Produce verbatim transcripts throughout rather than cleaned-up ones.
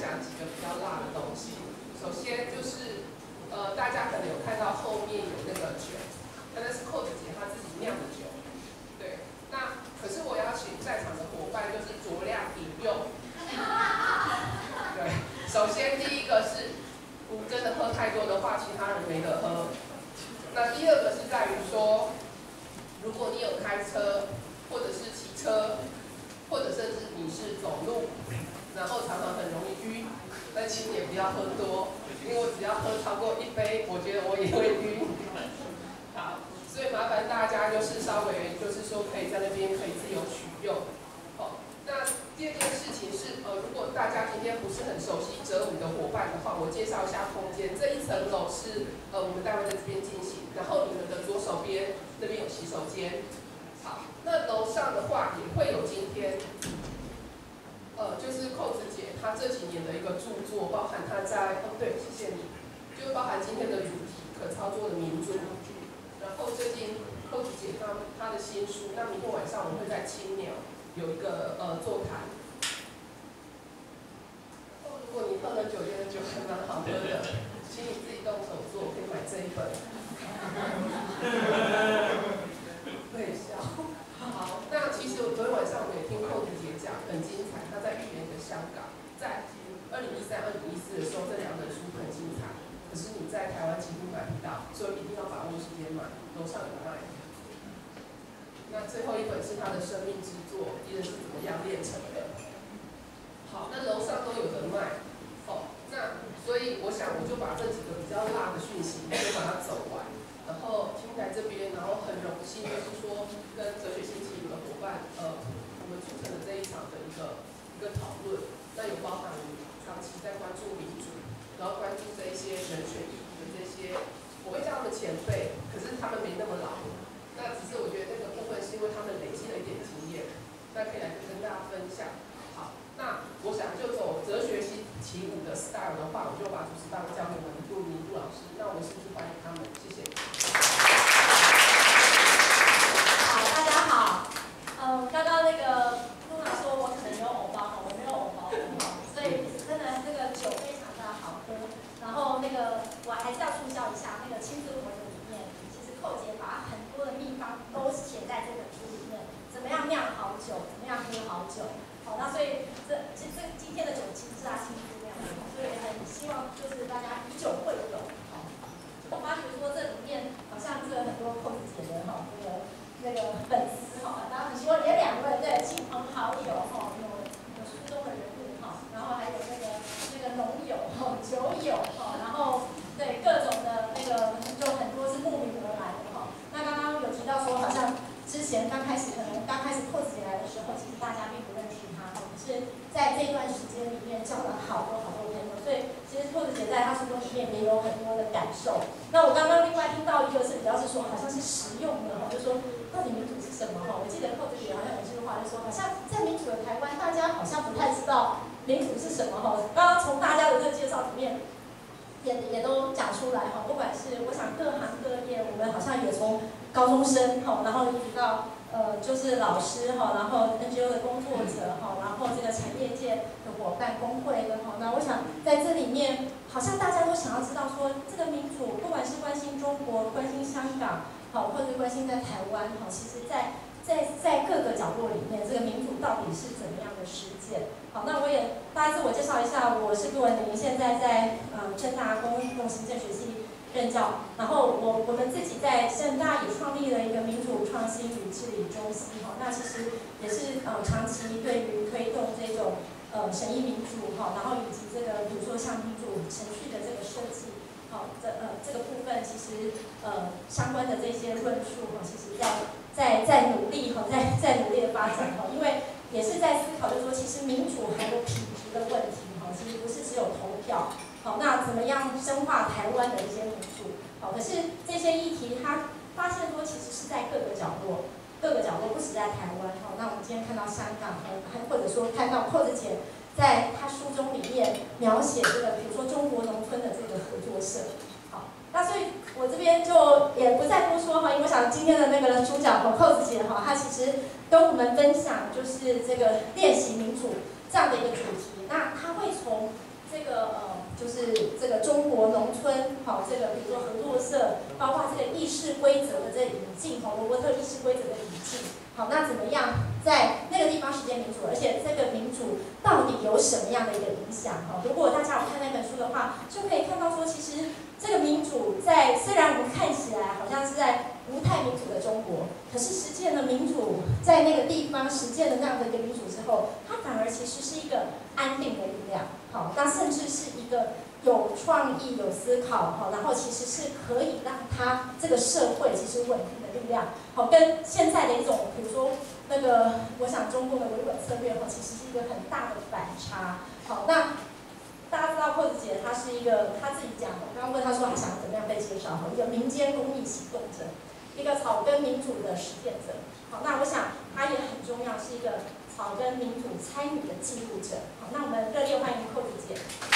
讲几个比较辣的东西。首先就是，呃，大家可能有看到后面有那个酒，那是扣子姐她自己酿的酒。对，那可是我要请在场的伙伴就是酌量饮用。对，首先第一个是，你真的喝太多的话，其他人没得喝。那第二个是在于说，如果你有开车，或者是骑车，或者甚至你是走路，然后常常很容易晕，那请也不要喝多，因为我只要喝超过一杯，我觉得我也会晕。好，所以麻烦大家就是稍微就是说可以在那边可以自由取用。好，那第二件事情是，呃，如果大家今天不是很熟悉折舞的伙伴的话，我介绍一下空间。这一层楼是呃我们待会在这边进行，然后你们的左手边那边有洗手间。好，那楼上的话也会有今天，呃，就是扣子姐她这几年的一个著作，包含她在哦对，谢谢你，就包含今天的主题可操作的民主。然后最近扣子姐她她的新书，那明天晚上我们会在青鸟有一个呃座谈。如果你喝了酒觉得酒还蛮好喝的，请你自己动手做，可以买这一本。会笑。好，那其实我昨天晚上我也听扣子姐讲，很精彩。她在预言的香港，在二零一三、二零一四的时候，这两本书很精彩。可是你在台湾几乎买不到，所以一定要把握时间买，楼上有卖。那最后一本是她的生命之作，敌人是怎么样炼成的。好，那楼上都有的卖。哦，那所以我想我就把这几个比较辣的讯息就把它走完。然后听台这边，然后很荣幸就是说跟哲学星期五的伙伴，呃，我们促成了这一场的一个一个讨论。那有包含我们长期在关注民主，然后关注这一些人权议题的这些，我会叫他们前辈，可是他们没那么老。那只是我觉得那个部分是因为他们累积了一点经验，那可以来跟大家分享。好，那我想就走哲学星期五的 style 的话，我就把主持棒交给我们的杜明杜老师。那我们是不是欢迎他们？谢谢。 好，大家好。嗯，刚刚那个露娜说我可能有偶包，我没有偶包，所以真的这个酒非常的好喝。然后那个我还是要促销一下，那个亲子活的里面，其实寇姐把很多的秘方都写在这本书里面，怎么样酿好酒，怎么样喝好酒。好，那所以这其实这今天的酒其实是他亲自酿的，所以很希望就是大家以酒会友。好，我发觉说这里面好像这个很多寇子姐的哈那个那个粉丝哈，然后很希望也两位对亲朋好友哈，有有书中的人物哈，然后还有那个那个农友哈、酒友哈，然后对各种的那个就很多是慕名而来的哈。那刚刚有提到说好像。之前刚开始可能刚开始扣子姐来的时候，其实大家并不认识她，可是在这一段时间里面交了好多好多朋友，所以其实扣子姐在她书中里面也有很多的感受。那我刚刚另外听到一个是比较是说好像是实用的哈，就是说到底民主是什么哈？我记得扣子姐好像有句话就说，好像在民主的台湾，大家好像不太知道民主是什么哈。刚刚从大家的这个介绍里面。也也都讲出来哈，不管是我想各行各业，我们好像也从高中生哈，然后一直到呃就是老师哈，然后 N G O 的工作者哈，然后这个产业界的伙伴、工会的哈，那我想在这里面，好像大家都想要知道说，这个民主不管是关心中国、关心香港，好，或者关心在台湾哈，其实在在在各个角落里面，这个民主到底是怎么样的实践？好，那我也大家自我介绍一下，我是杜文玲，现在在呃政大公共行政学系任教，然后我我们自己在政大也创立了一个民主创新与治理中心，哈，那其实也是呃长期对于推动这种呃审议民主哈，然后以及这个比如说像民主程序的这个设计，好，这呃这个部分其实呃相关的这些论述哈，其实在在在努力哈，在在努力的发展哈，因为。也是在思考，就是说，其实民主还有品质的问题，哈，其实不是只有投票，好，那怎么样深化台湾的一些民主，好，可是这些议题，它发现说，其实是在各个角落，各个角落不止在台湾，好，那我们今天看到香港，还或者说看到寇子姐在她书中里面描写这个，比如说中国农村的这个合作社，好，那所以我这边就也不再多说哈，因为我想今天的那个主讲哈，寇子姐哈，她其实。跟我们分享就是这个练习民主这样的一个主题，那他会从好这个比如说合作社，包括这个议事规则的这引进，哈，罗伯特议事规则的引进，好，那怎么样在那个地方实践民主，而且这个民主到底有什么样的一个影响？哈，如果大家有看那本书的话，就可以看到说，其实这个民主在虽然我们看起来好像是在不太民主的中国，可是实践了民主在那个地方实践了那样的一个民主之后，它反而其实是一个安定的力量，好，那甚至是一个有创意、有思考，好，然后其实是可以让它这个社会其实稳定的力量，好，跟现在的一种，比如说那个，我想中共的维稳策略，哈，其实是一个很大的反差，好，那。大家知道，扣子姐她是一个，她自己讲的。我刚刚问她说，她想怎么样被介绍？哈，一个民间公益行动者，一个草根民主的实践者。好，那我想她也很重要，是一个草根民主参与的记录者。好，那我们热烈欢迎扣子姐。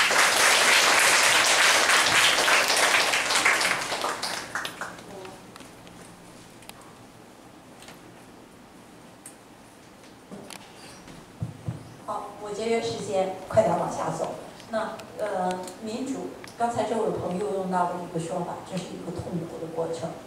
好，我节约时间，快点往下走。那呃，民主，刚才这位朋友用到了一个说法，这是一个痛苦的过程。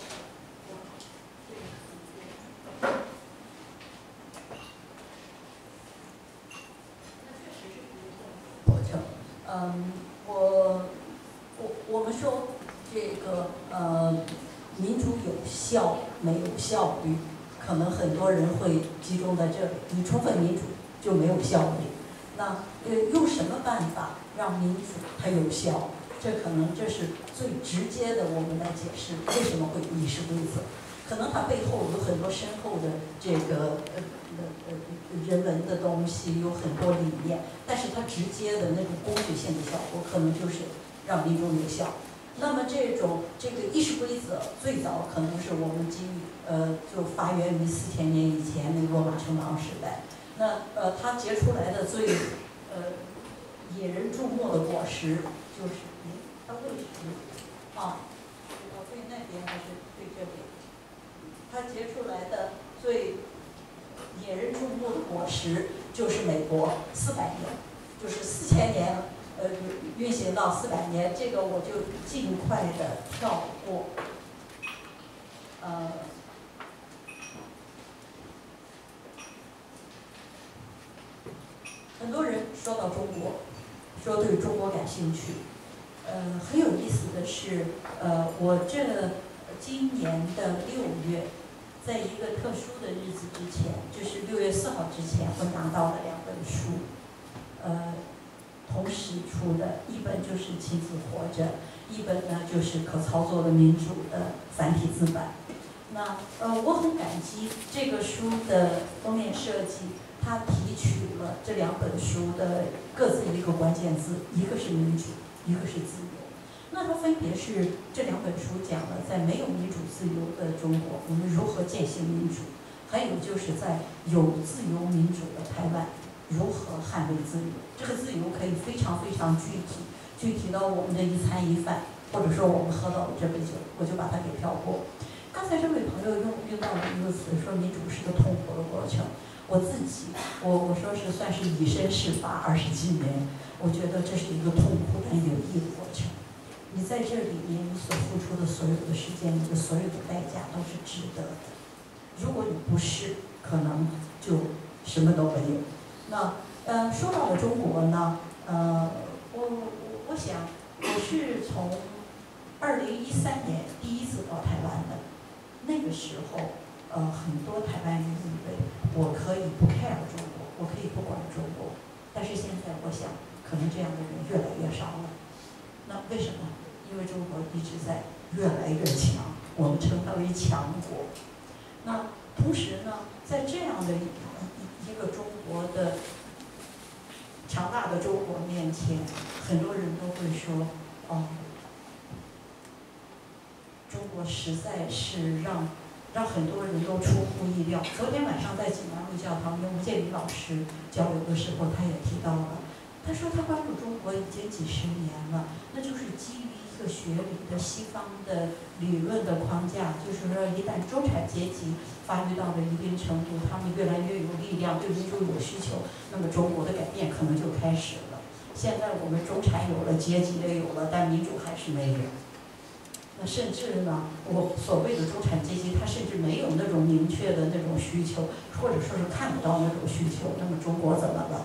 过程，嗯，我我我们说这个呃，民主有效没有效率，可能很多人会集中在这里。你充分民主就没有效率。那呃，用什么办法让民主它有效？这可能这是最直接的，我们来解释为什么会议事规则。可能它背后有很多深厚的这个呃呃呃人文的东西，有很多理念，但是它直接的那种工具性的效果，可能就是让民主有效。那么这种这个议事规则最早可能是我们基于呃就发源于四千年以前那个罗马城邦时代。那呃，它结出来的最呃引人注目的果实，就是它为什么啊？我对那边还是对这边？它结出来的最引人注目的果实，就是美国四百年，就是四千年呃运行到四百年，这个我就尽快的跳过。呃。很多人说到中国，说对中国感兴趣。呃，很有意思的是，呃，我这今年的六月，在一个特殊的日子之前，就是六月四号之前，我拿到了两本书，呃，同时出的，一本就是《亲子活着》，一本呢就是《可操作的民主》的繁体字版。那呃，我很感激这个书的封面设计。他提取了这两本书的各自的一个关键字，一个是民主，一个是自由。那它分别是这两本书讲了在没有民主自由的中国，我们如何践行民主；还有就是在有自由民主的台湾，如何捍卫自由。这个自由可以非常非常具体，具体到我们的一餐一饭，或者说我们喝到的这杯酒，我就把它给跳过。刚才这位朋友用用到了一个词，说民主是个痛苦的过程。我自己，我我说是算是以身试法二十几年，我觉得这是一个痛苦但有益的过程。你在这里面你所付出的所有的时间，你的所有的代价都是值得的。如果你不是，可能就什么都没有。那呃，说到了中国呢，呃，我我我想我是从二零一三年第一次到台湾的，那个时候。呃，很多台湾人以为我可以不 care 中国，我可以不管中国，但是现在我想，可能这样的人越来越少了。那为什么？因为中国一直在越来越强，我们称它为强国。那同时呢，在这样的一一个中国的强大的中国面前，很多人都会说，哦，中国实在是让。让很多人都出乎意料。昨天晚上在济南路教堂跟吴建民老师交流的时候，他也提到了，他说他关注中国已经几十年了，那就是基于一个学理的西方的理论的框架，就是说一旦中产阶级发育到了一定程度，他们越来越有力量，对民主有需求，那么中国的改变可能就开始了。现在我们中产有了，阶级也有了，但民主还是没有。 那甚至呢，我所谓的中产阶级，他甚至没有那种明确的那种需求，或者说是看不到那种需求。那么中国怎么了？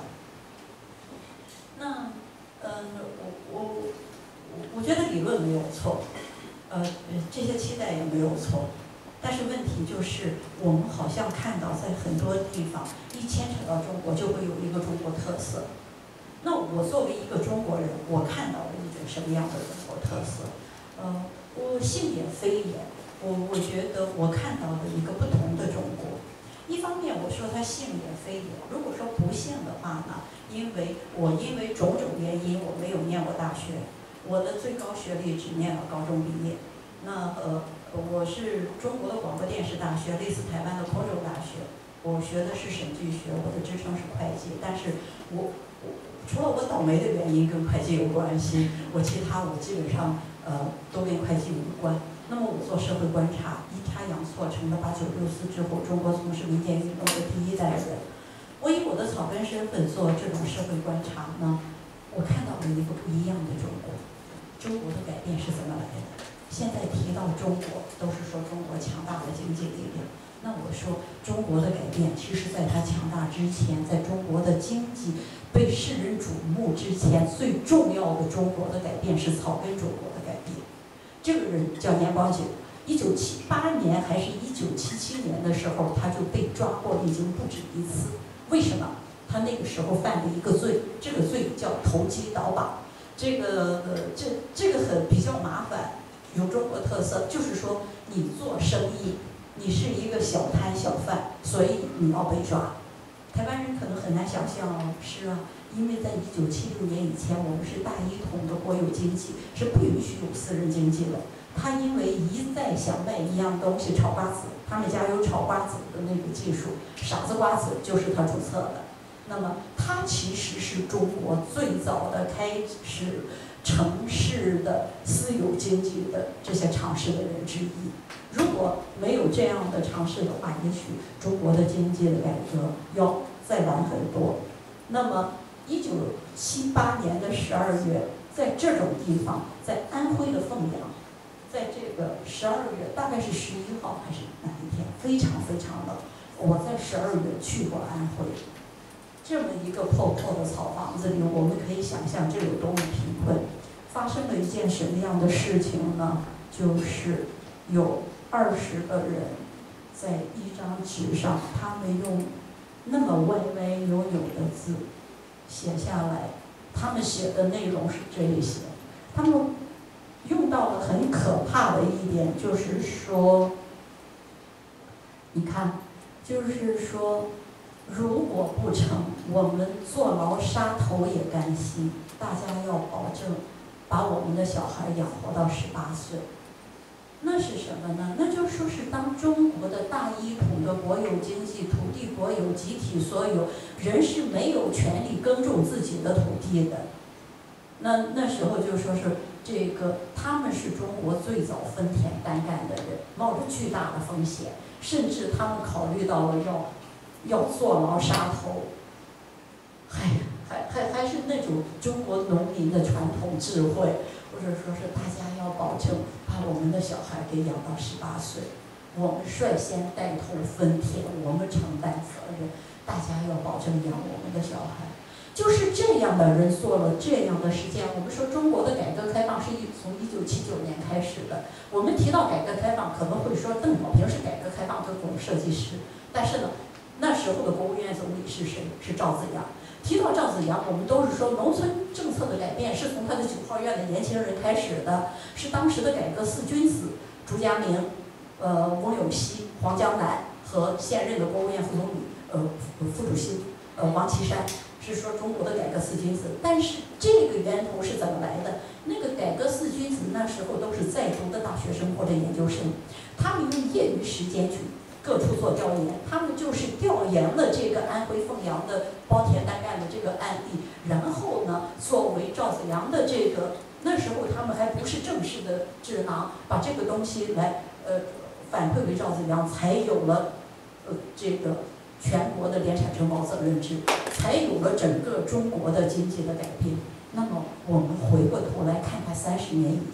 那，嗯，我我我我觉得理论没有错，呃，这些期待也没有错，但是问题就是我们好像看到在很多地方一牵扯到中国，就会有一个中国特色。那我作为一个中国人，我看到了一种什么样的中国特色？呃，我信也非也，我我觉得我看到了一个不同的中国。一方面我说他信也非也，如果说不信的话呢，因为我因为种种原因我没有念过大学，我的最高学历只念了高中毕业。那呃，我是中国的广播电视大学，类似台湾的空中大学，我学的是审计学，我的职称是会计，但是我我除了我倒霉的原因跟会计有关系，我其他我基本上呃都跟会计无关。那么我做社会观察，阴差阳错成了八九六四之后中国从事民间运动的第一代人。我以我的草根身份做这种社会观察呢，我看到了一个不一样的中国。中国的改变是怎么来的？现在提到中国，都是说中国强大的经济力量。那我说中国的改变，其实在它强大之前，在中国的经济被世人瞩目之前，最重要的中国的改变是草根中国的改变。这个人叫年光久，一九七八年还是一九七七年的时候，他就被抓过，已经不止一次。为什么？他那个时候犯了一个罪，这个罪叫投机倒把。这个呃，这这个很比较麻烦，有中国特色，就是说你做生意，你是一个小摊小贩，所以你要被抓。台湾人可能很难想象哦，是啊。因为在一九七六年以前，我们是大一统的国有经济，是不允许有私人经济的。他因为一再想卖一样东西，炒瓜子，他们家有炒瓜子的那个技术，傻子瓜子就是他注册的。那么他其实是中国最早的开始城市的私有经济的这些尝试的人之一。如果没有这样的尝试的话，也许中国的经济的改革要再晚很多。那么一九七八年的十二月，在这种地方，在安徽的凤阳，在这个十二月，大概是十一号还是哪一天，非常非常冷。我在十二月去过安徽，这么一个破破的草房子里，我们可以想象这有多么贫困。发生了一件什么样的事情呢？就是有二十个人在一张纸上，他们用那么歪歪扭扭的字写下来，他们写的内容是这一些。他们用到了很可怕的一点，就是说，你看，就是说，如果不成，我们坐牢杀头也甘心。大家要保证把我们的小孩养活到十八岁。那是什么呢？那就说是当中国的大一统的国有经济，土地国有，集体所有，人是没有权利耕种自己的土地的。那那时候就说是这个，他们是中国最早分田单干的人，冒着巨大的风险，甚至他们考虑到了要要坐牢杀头，还还还还是那种中国农民的传统智慧。或者说是大家要保证把我们的小孩给养到十八岁，我们率先带头分田，我们承担责任，大家要保证养我们的小孩。就是这样的人做了这样的实践。我们说中国的改革开放是一从一九七九年开始的。我们提到改革开放，可能会说邓小平是改革开放的总设计师，但是呢，那时候的国务院总理是谁？是赵紫阳。提到赵紫阳，我们都是说农村政策的改变是从他的九号院的年轻人开始的，是当时的改革四君子朱家明、呃翁有熙、黄江南和现任的国务院副总理呃副主席呃王岐山，是说中国的改革四君子。但是这个源头是怎么来的？那个改革四君子那时候都是在读的大学生或者研究生，他们用业余时间去各处做调研，他们就是调研了这个安徽凤阳的包田单干的这个案例，然后呢，作为赵紫阳的这个，那时候他们还不是正式的智囊，把这个东西来呃反馈给赵紫阳，才有了呃这个全国的联产承包责任制，才有了整个中国的经济的改变。那么我们回过头来看看三十年以前，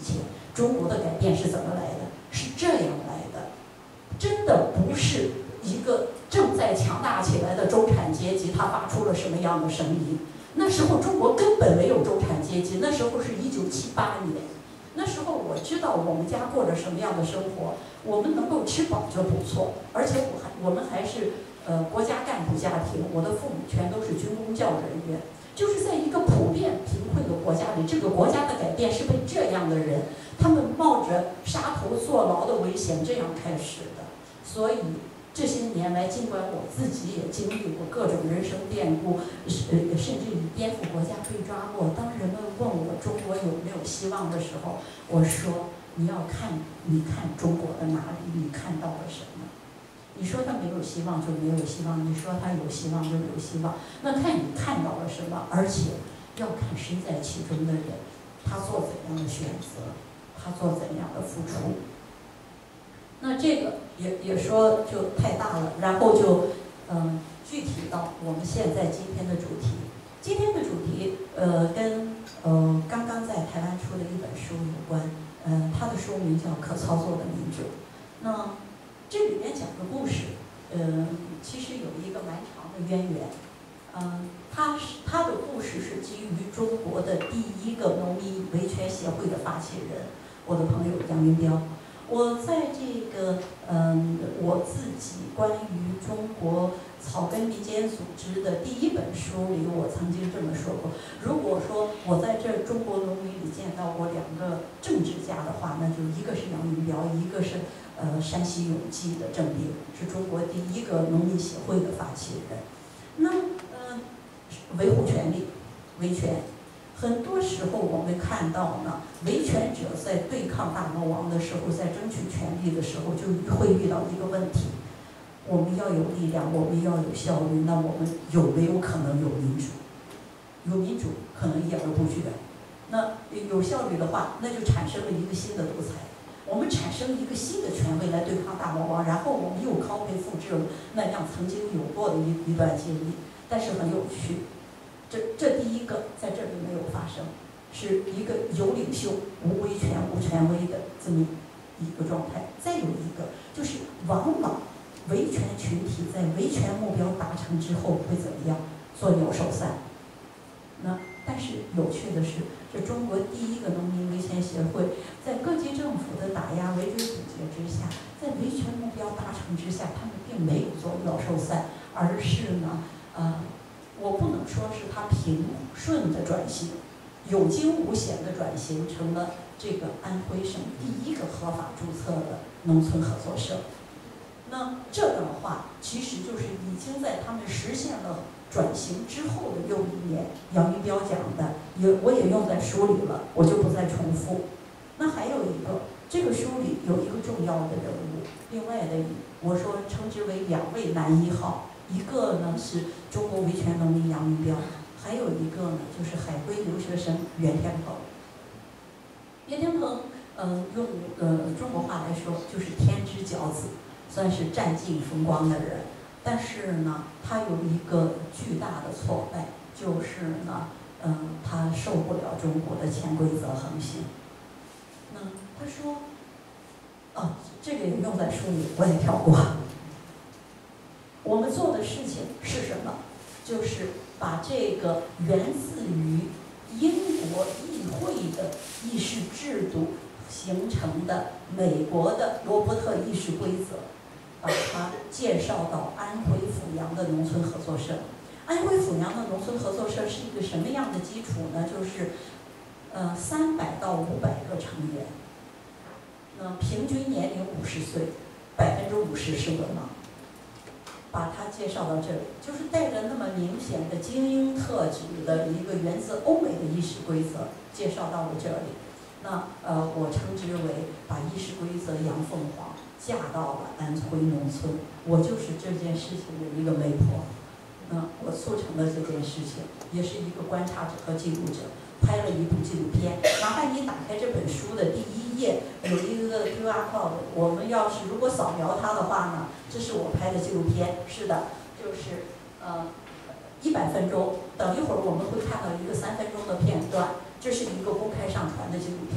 中国的改变是怎么来的？是这样来的，真的不是一个正在强大起来的中产阶级，他发出了什么样的声音。那时候中国根本没有中产阶级，那时候是一九七八年，那时候我知道我们家过着什么样的生活，我们能够吃饱就不错，而且我还我们还是呃国家干部家庭，我的父母全都是军工教人员，就是在一个普遍贫困的国家里，这个国家的改变是被这样的人，他们冒着杀头坐牢的危险这样开始的。所以这些年来，尽管我自己也经历过各种人生变故，呃，甚至于颠覆国家被抓过。当人们问我中国有没有希望的时候，我说你要看，你看中国的哪里，你看到了什么？你说他没有希望就没有希望，你说他有希望就有希望，那看你看到了什么，而且要看身在其中的人，他做怎样的选择，他做怎样的付出。那这个也也说就太大了，然后就嗯具体到我们现在今天的主题。今天的主题呃跟呃刚刚在台湾出的一本书有关，呃它的书名叫《可操作的民主》。那这里面讲的故事，呃其实有一个蛮长的渊源。嗯、呃，它是它的故事是基于中国的第一个农民维权协会的发起人，我的朋友杨云彪。我在这个嗯，我自己关于中国草根民间组织的第一本书里，我曾经这么说过：如果说我在这中国农民里见到过两个政治家的话，那就一个是杨云彪，一个是呃山西永济的郑彬，是中国第一个农民协会的发起人。那嗯、呃，维护权利，维权。很多时候我们看到呢，维权者在对抗大魔王的时候，在争取权利的时候，就会遇到一个问题：我们要有力量，我们要有效率，那我们有没有可能有民主？有民主可能一而不决。那有效率的话，那就产生了一个新的独裁。我们产生一个新的权威来对抗大魔王，然后我们又copy复制了那样曾经有过的一一段经历，但是很有趣。这这第一个在这里没有发生，是一个有领袖无威权无权威的这么一个状态。再有一个就是往往维权群体在维权目标达成之后会怎么样？做鸟兽散。那但是有趣的是，这中国第一个农民维权协会在各级政府的打压围追堵截之下，在维权目标达成之下，他们并没有做鸟兽散，而是呢，呃。我不能说是他平顺的转型，有惊无险的转型成了这个安徽省第一个合法注册的农村合作社。那这个的话，其实就是已经在他们实现了转型之后的又一年，杨云彪讲的，也我也用在书里了，我就不再重复。那还有一个，这个书里有一个重要的人物，另外的我说称之为两位男一号。一个呢是中国维权农民杨云彪，还有一个呢就是海归留学生袁天珩。袁天珩，呃，用呃中国话来说就是天之骄子，算是占尽风光的人。但是呢，他有一个巨大的挫败，就是呢，嗯、呃，他受不了中国的潜规则横行。那他说，哦，这个也用在书里，我也跳过。我们做的事情是什么？就是把这个源自于英国议会的议事制度形成的美国的罗伯特议事规则，把它介绍到安徽阜阳的农村合作社。安徽阜阳的农村合作社是一个什么样的基础呢？就是，呃，三百到五百个成员，那平均年龄五十岁，百分之五十是文盲。把它介绍到这里，就是带着那么明显的精英特质的一个源自欧美的议事规则介绍到了这里。那呃，我称之为把议事规则杨凤凰嫁到了安徽农村，我就是这件事情的一个媒婆。那我促成了这件事情，也是一个观察者和记录者，拍了一部纪录片。麻烦你打开这本书的第一页，有一个 Q R code， 我们要是如果扫描它的话呢，这是我拍的纪录片。是的，就是呃一百分钟。等一会儿我们会看到一个三分钟的片段，这是一个公开上传的纪录片。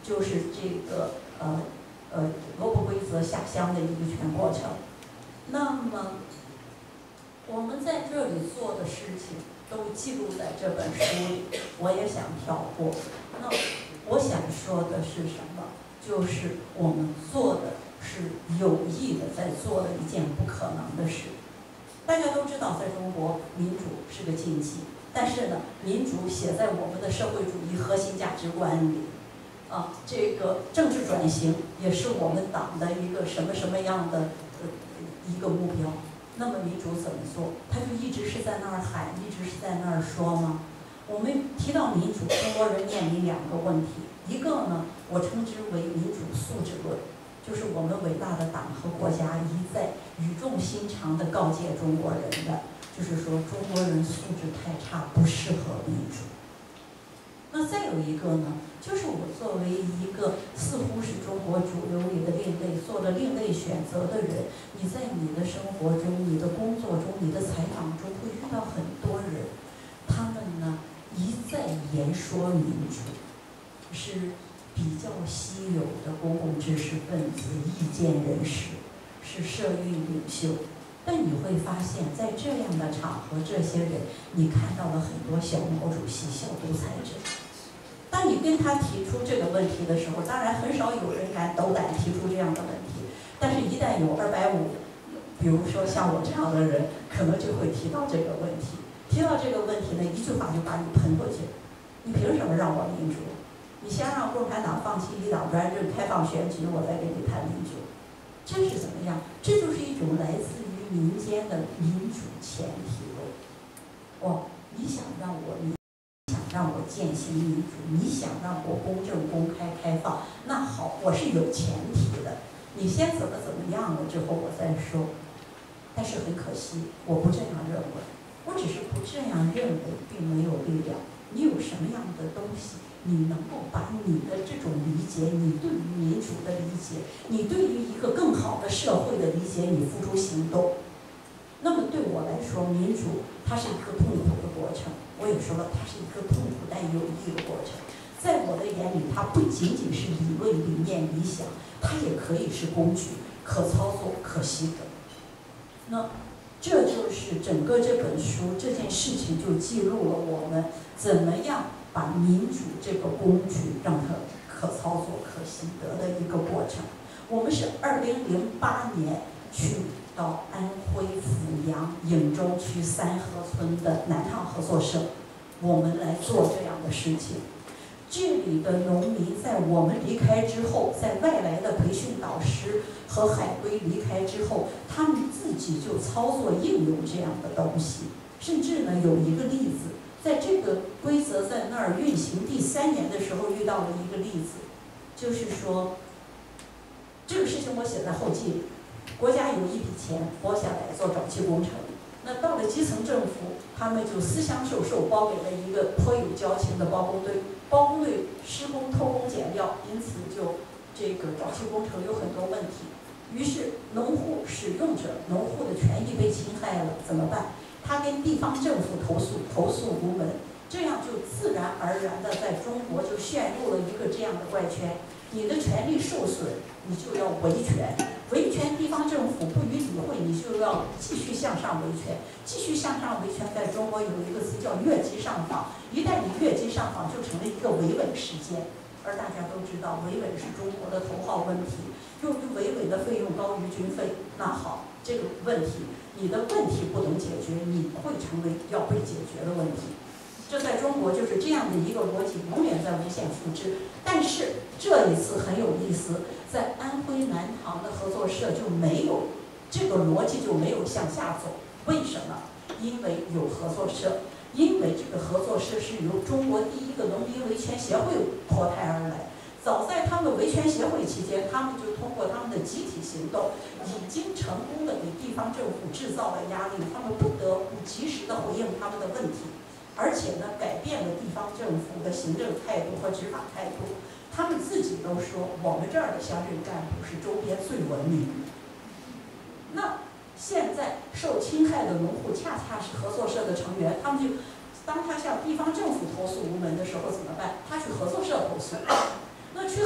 就是这个呃呃萝卜规则下乡的一个全过程。那么我们在这里做的事情都记录在这本书里，我也想跳过。那我想说的是什么？就是我们做的是有意的在做的一件不可能的事。大家都知道，在中国民主是个禁忌，但是呢，民主写在我们的社会主义核心价值观里。啊，这个政治转型也是我们党的一个什么什么样的呃一个目标。那么民主怎么做？他就一直是在那儿喊，一直是在那儿说吗？我们提到民主，中国人面临两个问题，一个呢，我称之为民主素质论，就是我们伟大的党和国家一再语重心长地告诫中国人的，就是说中国人素质太差，不适合民主。那再有一个呢，就是我作为一个似乎是中国主流里的另类，做了另类选择的人，你在你的生活中、你的工作中、你的采访中会遇到很多人，他们呢一再言说民主，是比较稀有的公共知识分子、意见人士，是社运领袖。但你会发现在这样的场合，这些人你看到了很多小毛主席、小独裁者。当你跟他提出这个问题的时候，当然很少有人敢斗胆提出这样的问题，但是一旦有二百五，比如说像我这样的人，可能就会提到这个问题。提到这个问题呢，一句话就把你喷过去。你凭什么让我民主？你先让共产党放弃一党专政、开放选举，我再跟你谈民主。这是怎么样？这就是一种来自于民间的民主前提论。哦，你想让我民，你想让我践行民主，你想让我公正、公开、开放，那好，我是有前提的。你先怎么怎么样了之后我再说。但是很可惜，我不这样认为。我只是不这样认为，并没有力量。你有什么样的东西？你能够把你的这种理解，你对于民主的理解，你对于一个更好的社会的理解，你付诸行动。那么对我来说，民主它是一个痛苦的过程。我也说了，它是一个痛苦但有益的过程。在我的眼里，它不仅仅是理论、理念、理想，它也可以是工具，可操作、可习得。那这就是整个这本书这件事情就记录了我们怎么样把民主这个工具让它可操作、可习得的一个过程。我们是二零零八年去到安徽阜阳颍州区三河村的南塘合作社，我们来做这样的事情。这里的农民在我们离开之后，在外来的培训导师和海归离开之后，他们自己就操作应用这样的东西。甚至呢，有一个例子，在这个规则在那儿运行第三年的时候，遇到了一个例子，就是说，这个事情我写在后记里，国家有一笔钱拨下来做沼气工程，那到了基层政府，他们就私相授受，包给了一个颇有交情的包工队。包工队施工偷工减料，因此就这个沼气工程有很多问题。于是农户使用者，农户的权益被侵害了，怎么办？他跟地方政府投诉，投诉无门，这样就自然而然的在中国就陷入了一个这样的怪圈。你的权利受损，你就要维权，维权地方政府不予理会，你就要继续向上维权，继续向上维权。在中国有一个词叫越级上访，一旦你越级上访，就成了一个维稳事件。而大家都知道，维稳是中国的头号问题，由于维稳的费用高于军费，那好，这个问题你的问题不能解决，你会成为要被解决的问题。这在中国就是这样的一个逻辑，永远在无限复制。但是这一次很有意思，在安徽南塘的合作社就没有这个逻辑，就没有向下走。为什么？因为有合作社，因为这个合作社是由中国第一个农民维权协会脱胎而来。早在他们维权协会期间，他们就通过他们的集体行动，已经成功的给地方政府制造了压力，他们不得不及时的回应他们的问题。而且呢，改变了地方政府的行政态度和执法态度。他们自己都说，我们这儿的乡镇干部是周边最文明的。那现在受侵害的农户恰恰是合作社的成员，他们就当他向地方政府投诉无门的时候怎么办？他去合作社投诉。那去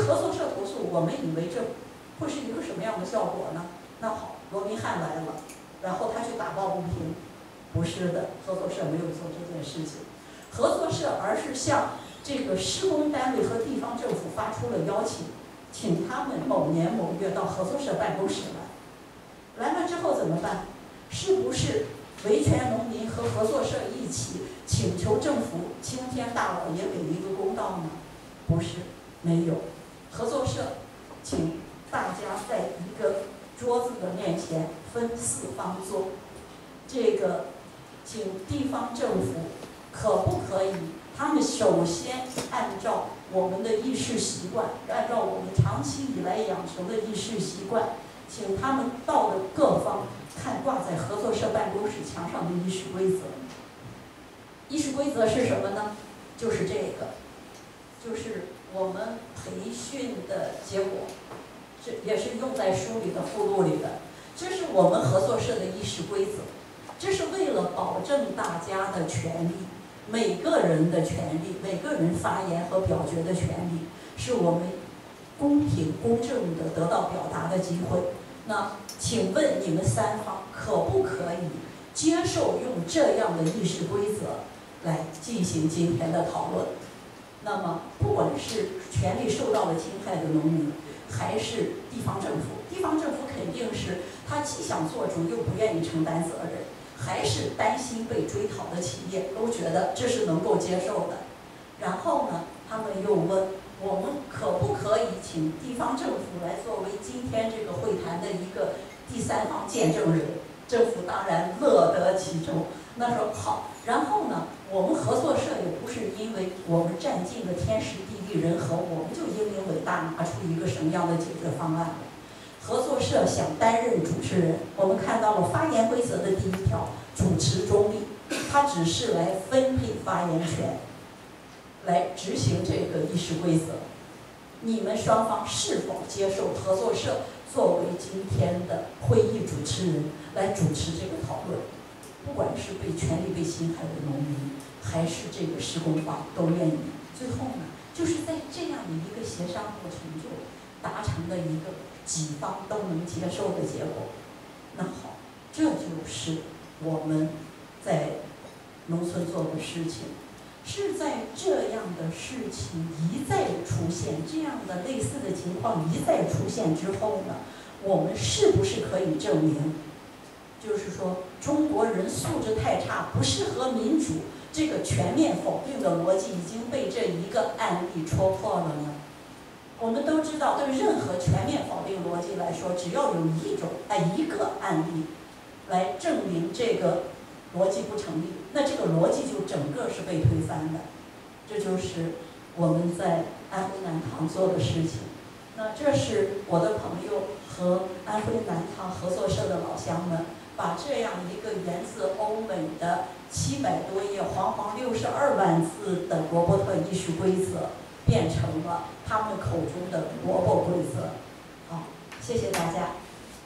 合作社投诉，我们以为这会是一个什么样的效果呢？那好，罗明翰来了，然后他去打抱不平，不是的，合作社没有做这件事情，合作社而是向这个施工单位和地方政府发出了邀请，请他们某年某月到合作社办公室来。来了之后怎么办？是不是维权农民和合作社一起请求政府青天大老爷给一个公道呢？不是，没有。合作社请大家在一个桌子的面前分四方坐，这个请地方政府可不可以？他们首先按照我们的议事习惯，按照我们长期以来养成的议事习惯，请他们到的各方看挂在合作社办公室墙上的议事规则。议事规则是什么呢？就是这个，就是我们培训的结果，这也是用在书里的附录里的。这是我们合作社的议事规则，这是为了保证大家的权利，每个人的权利，每个人发言和表决的权利，是我们公平公正的得到表达的机会。那请问你们三方可不可以接受用这样的议事规则来进行今天的讨论？那么不管是权利受到了侵害的农民，还是地方政府，地方政府肯定是他既想做主又不愿意承担责任，还是担心被追讨的企业，都觉得这是能够接受的。然后呢，他们又问我们可不可以请地方政府来作为今天这个会谈的一个第三方见证人？政府当然乐得其中，那说好。然后呢，我们合作社也不是因为我们占尽了天时地利人和，我们就英明伟大拿出一个什么样的解决方案来。合作社想担任主持人，我们看到了发言规则的第一条，主持中立，它只是来分配发言权，来执行这个议事规则。你们双方是否接受合作社作为今天的会议主持人来主持这个讨论？不管是被权利被侵害的农民，还是这个施工方，都愿意。最后呢，就是在这样的一个协商过程中达成的一个几方都能接受的结果。那好，这就是我们在农村做的事情。是在这样的事情一再出现，这样的类似的情况一再出现之后呢，我们是不是可以证明，就是说中国人素质太差，不适合民主，这个全面否定的逻辑已经被这一个案例戳破了呢？我们都知道，对任何全面否定逻辑来说，只要有一种哎一个案例来证明这个逻辑不成立，那这个逻辑就整个是被推翻的。这就是我们在安徽南塘做的事情。那这是我的朋友和安徽南塘合作社的老乡们，把这样一个源自欧美的七百多页、煌煌六十二万字的罗伯特议事规则，变成了他们口中的萝卜规则。好，谢谢大家。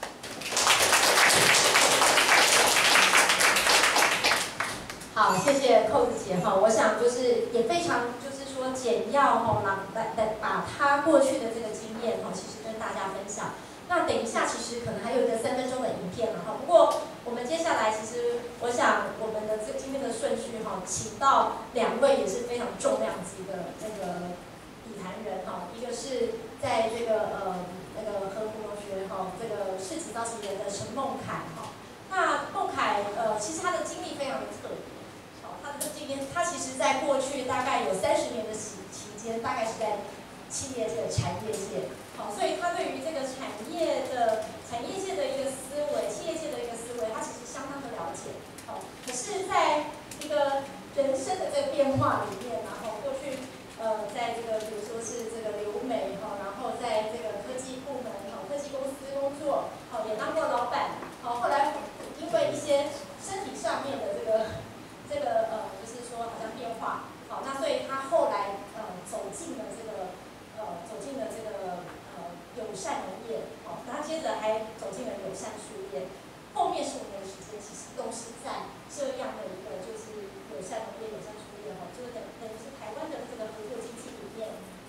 好，谢谢扣子姐哈。我想就是也非常就是说简要哈，来来把他过去的这个经验哈，其实跟大家分享。那等一下其实可能还有一个三分钟的影片了哈。不过我们接下来其实我想我们的这今天的顺序哈，请到两位也是非常重量级的那个笔谈人哈，一个是在这个呃那个和服同学哈，这个市集召集人的陈孟凯哈。那孟凯呃其实他的经历非常的特别。他的今天，他其实在过去大概有三十年的期期间，大概是在企业界、产业界，好，所以他对于这个产业的产业界的一个思维、企业界的一个思维，他其实相当的了解，好，可是在一个人生的这个变化里面，然后过去呃，在这个比如说是这个留美哈，然后在这个科技部门、哈科技公司工作，好，也当过老板，好，后来因为一些身体上面的这个。这个呃，就是说好像变化，好，那所以他后来呃走进了这个呃走进了这个呃友善农业，好，他接着还走进了友善树业，后面十五年的时间其实都是在这样的一个就是友善农业、友善树业哈，就是等等于是台湾的这个合作经济里面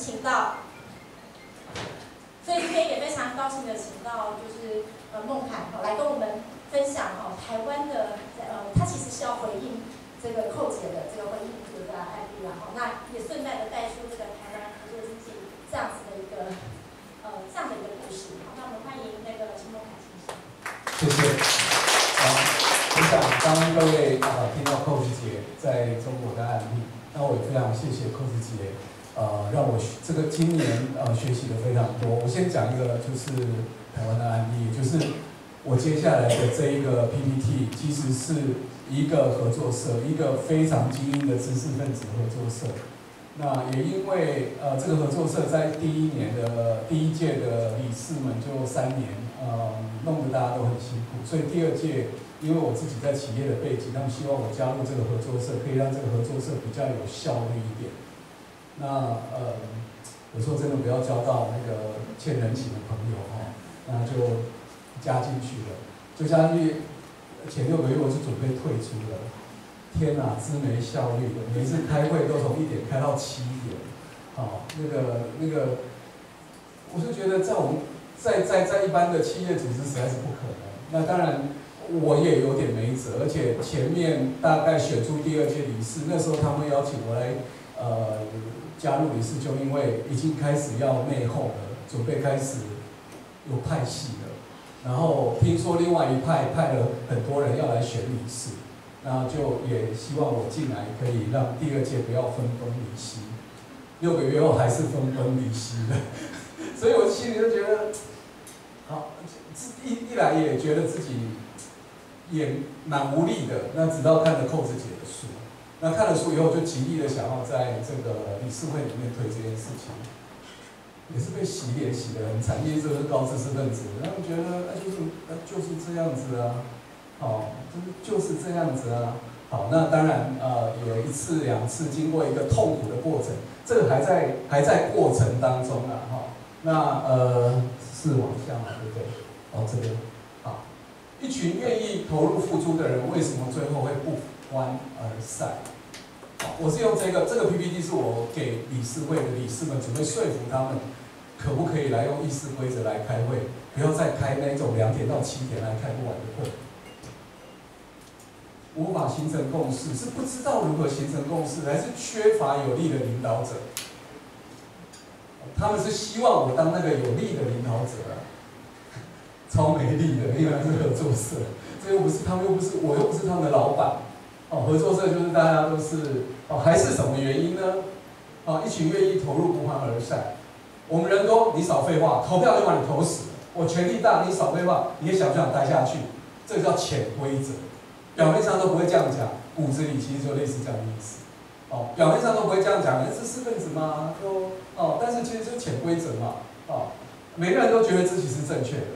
请到，所以今天也非常高兴的请到就是呃孟凯哈来跟我们分享哈台湾的呃，他其实是要回应这个寇姐的这个回应这个案例然后那也顺带的带出这个台湾合作经济这样子的一个呃这样的一个故事。好，那我们欢迎那个陈孟凯先生。 谢谢。啊，我想刚刚各位啊听到寇子姐在中国的案例，那我也非常谢谢寇子姐，呃，让我这个今年呃学习的非常多。我先讲一个就是台湾的案例，就是我接下来的这一个 P P T 其实是一个合作社，一个非常精英的知识分子合作社。那也因为呃这个合作社在第一年的第一届的理事们就三年，呃弄得大家都很辛苦，所以第二届因为我自己在企业的背景，他们希望我加入这个合作社，可以让这个合作社比较有效率一点。那呃有时候真的不要交到那个欠人情的朋友哈，那就加进去了，就加进去前六个月我是准备退出了。天哪，真没效率的，每次开会都从一点开到七点，好，那个那个，我就觉得在我们在在在一般的企业组织实在是不可能。那当然我也有点没辙，而且前面大概选出第二届理事，那时候他们邀请我来呃加入理事，就因为已经开始要内讧了，准备开始有派系了，然后听说另外一派派了很多人要来选理事。那就也希望我进来可以让第二届不要分崩离析，六个月后还是分崩离析的，所以我心里就觉得，好，一一来也觉得自己也蛮无力的。那直到看了寇子姐的书，那看了书以后就极力的想要在这个理事会里面推这件事情，也是被洗脸洗得很惨，因为这是高知识分子，他们觉得哎就是哎就是这样子啊。好，就是就是这样子啊。好，那当然，呃，有一次两次经过一个痛苦的过程，这个还在还在过程当中啊。哈，那呃是往下嘛，对不对？哦，这边，好，一群愿意投入付出的人，为什么最后会不欢而散？好，我是用这个这个 P P T 是我给理事会的理事们准备说服他们，可不可以来用议事规则来开会，不要再开那种两点到七点来开不完的会。无法形成共识，是不知道如何形成共识，还是缺乏有力的领导者？他们是希望我当那个有力的领导者啊，超没力的，因为是合作社，这又不是他们，又不是我，又不是他们的老板。哦，合作社就是大家都是哦，还是什么原因呢？哦，一群愿意投入不欢而散。我们人多，你少废话，投票就把你投死了。我权力大，你少废话，你也想不想待下去？这个叫潜规则。表面上都不会这样讲，骨子里其实就类似这样的意思。哦，表面上都不会这样讲，是知识分子嘛，都哦，但是其实就是潜规则嘛。哦，每个人都觉得自己是正确的。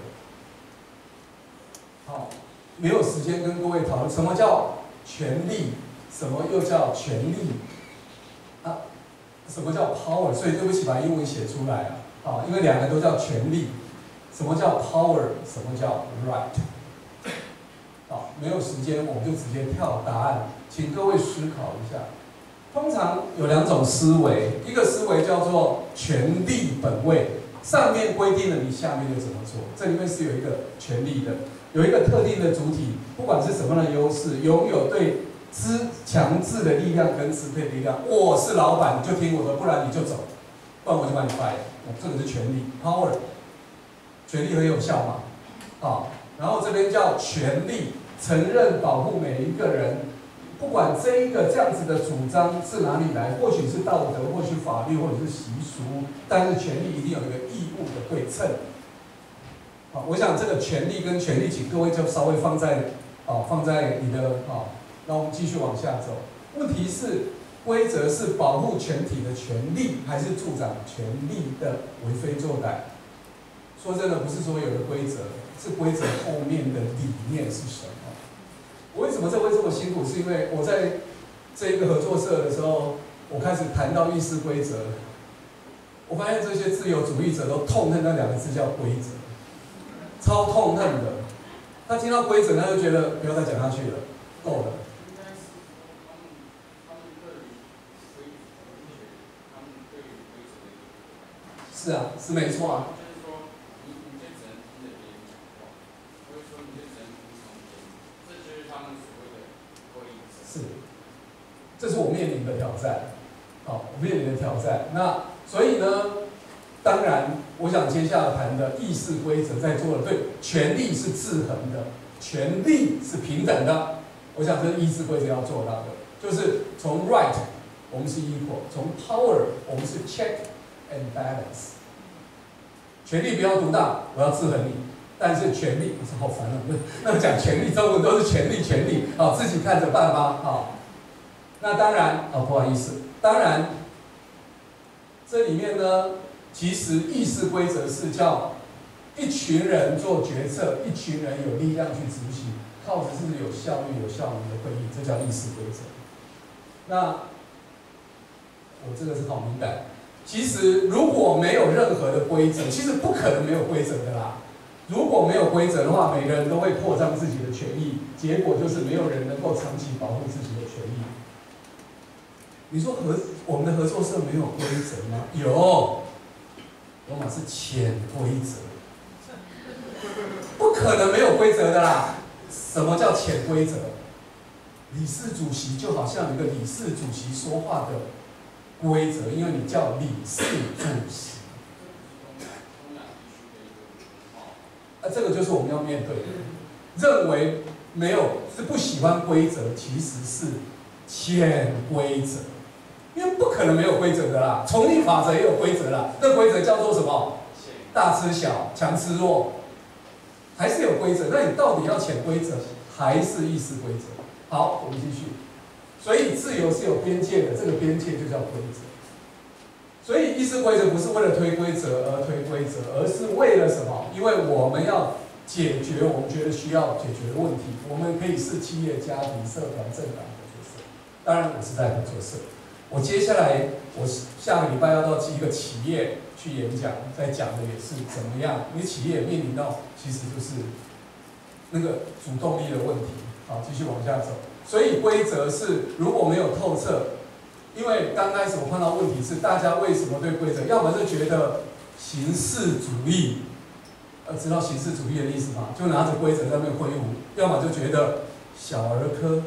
好、哦，没有时间跟各位讨论什么叫权力，什么又叫权力啊？什么叫 power？ 所以对不起，把英文写出来啊。啊、哦，因为两个都叫权力。什么叫 power？ 什么叫 right？好，没有时间，我们就直接跳答案，请各位思考一下。通常有两种思维，一个思维叫做权力本位，上面规定了你下面就怎么做，这里面是有一个权力的，有一个特定的主体，不管是什么样的优势，拥有对支强制的力量跟支配力量。我是老板，你就听我的，不然你就走，不然我就把你 fire。这个是权力 ，power， 权力很有效嘛，好。然后这边叫权利，承认保护每一个人，不管这一个这样子的主张是哪里来，或许是道德，或许法律，或者是习俗，但是权利一定有一个义务的对称。好，我想这个权利跟权利，请各位就稍微放在啊放在你的啊，那我们继续往下走。问题是，规则是保护全体的权利，还是助长权利的为非作歹？说真的，不是所有的规则。是规则后面的理念是什么？我为什么这会这么辛苦？是因为我在这一个合作社的时候，我开始谈到议事规则，我发现这些自由主义者都痛恨那两个字叫规则，超痛恨的。他听到规则，他就觉得不要再讲下去了，够了。 是啊，是没错啊。 就是说，你你就只能听着别人讲话，或者说你就只能听从别人，这就是他们所谓的规则。 是，这是我面临的挑战。好，我面临的挑战。那所以呢，当然，我想接下来谈的议事规则在做的，对，权力是制衡的，权力是平等的。我想这是议事规则要做到的，就是从 right 我们是 equal， 从 power 我们是 check and balance。权力不要独大，我要制衡你。但是权力，我说好烦啊！那讲权力，中文都是权力，权力，好，自己看着办吧，好。那当然，哦，不好意思，当然，这里面呢，其实议事规则是叫一群人做决策，一群人有力量去执行，靠的是有效率、有效能的会议，这叫议事规则。那我这个是好敏感。其实如果没有任何的规则，其实不可能没有规则的啦。如果没有规则的话，每个人都会扩张自己的权益，结果就是没有人能够长期保护自己的权益。你说合我们的合作社没有规则吗？有，罗马是潜规则，不可能没有规则的啦。什么叫潜规则？理事主席就好像有一个理事主席说话的规则，因为你叫理事主席。啊，这个就是我们要面对的。认为没有是不喜欢规则，其实是潜规则，因为不可能没有规则的啦。丛林法则也有规则啦，那规则叫做什么？大吃小，强吃弱，还是有规则。那你到底要潜规则，还是议事规则？好，我们继续。所以自由是有边界的，这个边界就叫规则。所以议事规则不是为了推规则而推规则，而是为了什么？因为我们要解决我们觉得需要解决的问题。我们可以是企业、家庭、社团、政党合作社。当然，我是在合作社。我接下来，我下个礼拜要到一个企业去演讲，在讲的也是怎么样，因为企业面临到其实就是那个主动力的问题。好，继续往下走。所以规则是如果没有透彻。因为刚开始我碰到问题是，大家为什么对规则，要么是觉得形式主义，呃，知道形式主义的意思吗？就拿着规则在那边挥舞；要么就觉得小儿科、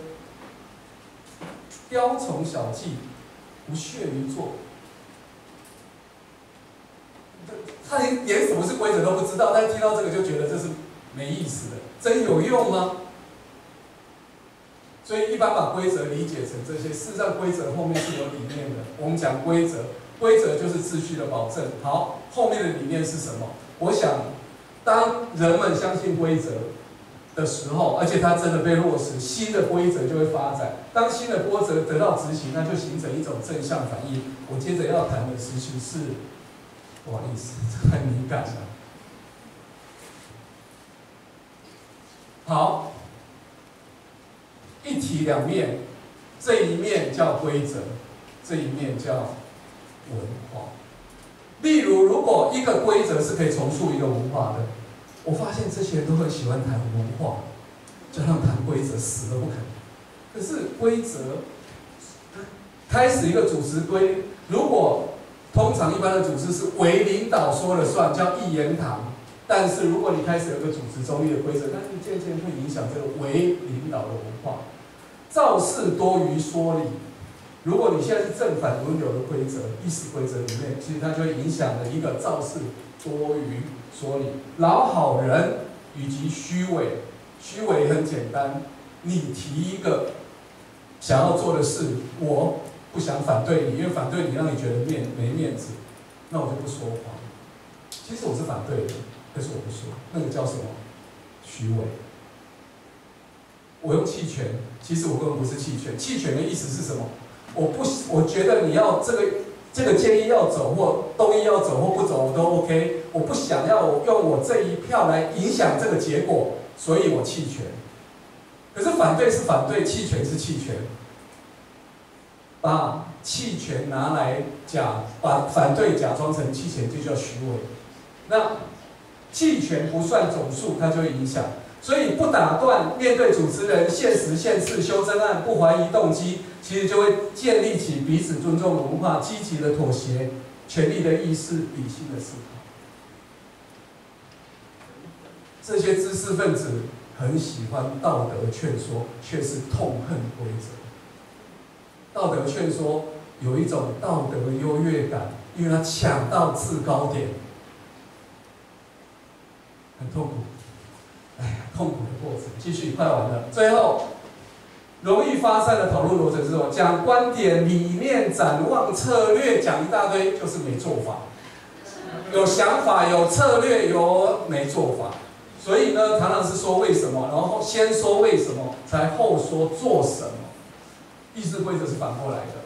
雕虫小技、不屑于做。他连连什么是规则都不知道，但听到这个就觉得这是没意思的，真有用吗？所以一般把规则理解成这些，事实上规则后面是有理念的。我们讲规则，规则就是秩序的保证。好，后面的理念是什么？我想，当人们相信规则的时候，而且它真的被落实，新的规则就会发展。当新的规则得到执行，那就形成一种正向反应。我接着要谈的其实是，不好意思，这太敏感了。好。一体两面，这一面叫规则，这一面叫文化。例如，如果一个规则是可以重塑一个文化的，我发现这些人都很喜欢谈文化，叫他们谈规则，死都不肯。可是规则开始一个组织规，如果通常一般的组织是唯领导说了算，叫一言堂。但是如果你开始有个组织中立的规则，那你渐渐会影响这个唯领导的文化。造事多于说理。如果你现在是正反轮流的规则、议事规则里面，其实它就会影响了一个造事多于说理。老好人以及虚伪，虚伪很简单，你提一个想要做的事，我不想反对你，因为反对你让你觉得面没面子，那我就不说谎。其实我是反对的。可是我不说，那个叫什么？虚伪。我用弃权，其实我根本不是弃权。弃权的意思是什么？我不，我觉得你要这个这个建议要走，或东西要走或不走，我都 OK。我不想要用我这一票来影响这个结果，所以我弃权。可是反对是反对，弃权是弃权。把弃权拿来假，把反对假装成弃权，就叫虚伪。那弃权不算总数，它就会影响。所以不打断，面对主持人限时限次修正案，不怀疑动机，其实就会建立起彼此尊重的文化，积极的妥协， 权力的意识、理性的思考。这些知识分子很喜欢道德劝说，却是痛恨规则。道德劝说有一种道德优越感，因为他抢到制高点，很痛苦。哎呀，痛苦的过程，继续快完了。最后，容易发散的讨论流程是什么？讲观点、理念、展望、策略，讲一大堆，就是没做法。有想法、有策略，有没做法。所以呢，常常是说为什么，然后先说为什么，才后说做什么。议事规则是反过来的，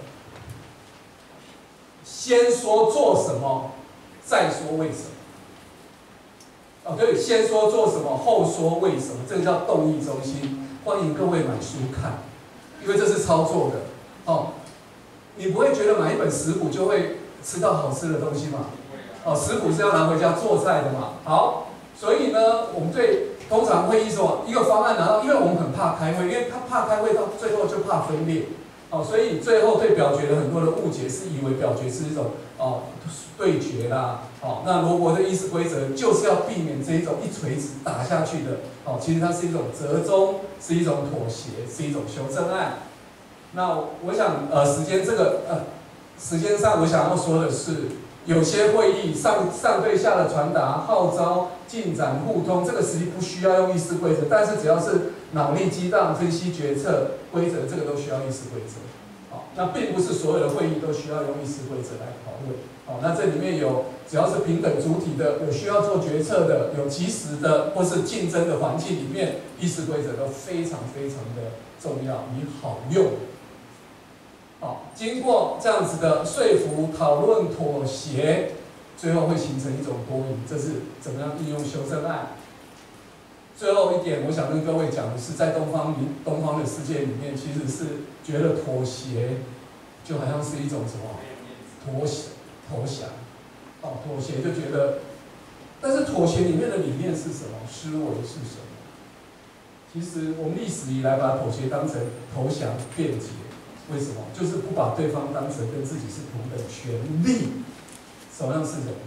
先说做什么，再说为什么。哦，对，先说做什么，后说为什么，这个叫动议中心。欢迎各位买书看，因为这是操作的。哦，你不会觉得买一本食谱就会吃到好吃的东西嘛？哦，食谱是要拿回家做菜的嘛。好，所以呢，我们对通常会议说一个方案拿到，因为我们很怕开会，因为他怕开会到最后就怕分裂。哦，所以最后对表决的很多的误解是以为表决是一种哦对决啦。哦，那罗伯的议事规则就是要避免这一种一锤子打下去的。哦，其实它是一种折中，是一种妥协，是一种修正案。那我想，呃，时间这个，呃，时间上我想要说的是，有些会议上上对下的传达、号召、进展、互通，这个实际不需要用议事规则，但是只要是脑力激荡、分析决策规则，这个都需要议事规则。好，那并不是所有的会议都需要用议事规则来讨论。好，那这里面有只要是平等主体的，有需要做决策的，有及时的或是竞争的环境里面，议事规则都非常非常的重要，你好用。好，经过这样子的说服、讨论、妥协，最后会形成一种多赢。这是怎么样应用修正案？最后一点，我想跟各位讲的是，在东方民东方的世界里面，其实是觉得妥协就好像是一种什么妥协。投降，哦，妥协就觉得，但是妥协里面的理念是什么？思维是什么？其实我们历史以来把妥协当成投降、辩解，为什么？就是不把对方当成跟自己是同等权利。什么样是人？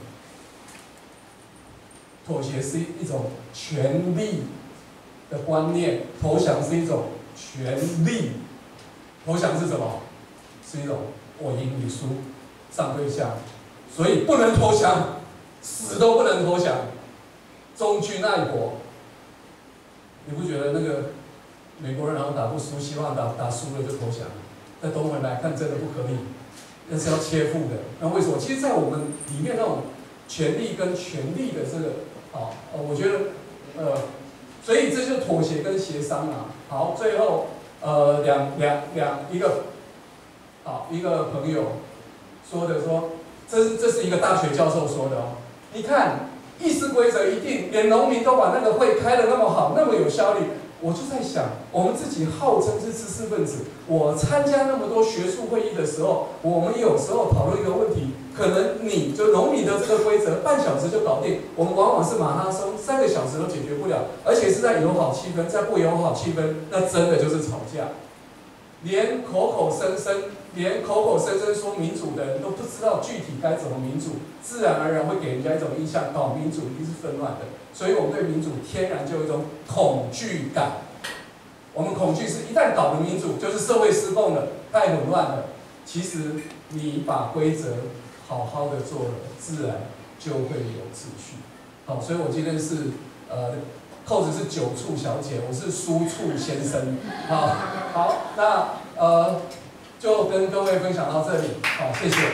妥协是一种权利的观念，投降是一种权利。投降是什么？是一种我赢你输。上对下，所以不能投降，死都不能投降，忠君爱国。你不觉得那个美国人好像打不输，希望打打输了就投降？在东文来看，真的不可以，那是要切腹的。那为什么？其实，在我们里面那种权力跟权力的这个，啊，我觉得，呃，所以这就是妥协跟协商啊。好，最后，呃，两两两一个，好，一个朋友。说的说，这是这是一个大学教授说的哦。你看，议事规则一定，连农民都把那个会开得那么好，那么有效率。我就在想，我们自己号称是知识分子，我参加那么多学术会议的时候，我们有时候讨论一个问题，可能你就农民的这个规则半小时就搞定，我们往往是马拉松，三个小时都解决不了，而且是在友好气氛，在不友好气氛，那真的就是吵架，连口口声声。连口口声声说民主的人都不知道具体该怎么民主，自然而然会给人家一种印象，搞民主一定是纷乱的。所以我们对民主天然就有一种恐惧感。我们恐惧是一旦搞了民主，就是社会失控了，太混乱了。其实你把规则好好的做了，自然就会有秩序。好，所以我今天是呃，扣子是酒醋小姐，我是书醋先生。好，好，那呃。就跟各位分享到这里，好，谢谢。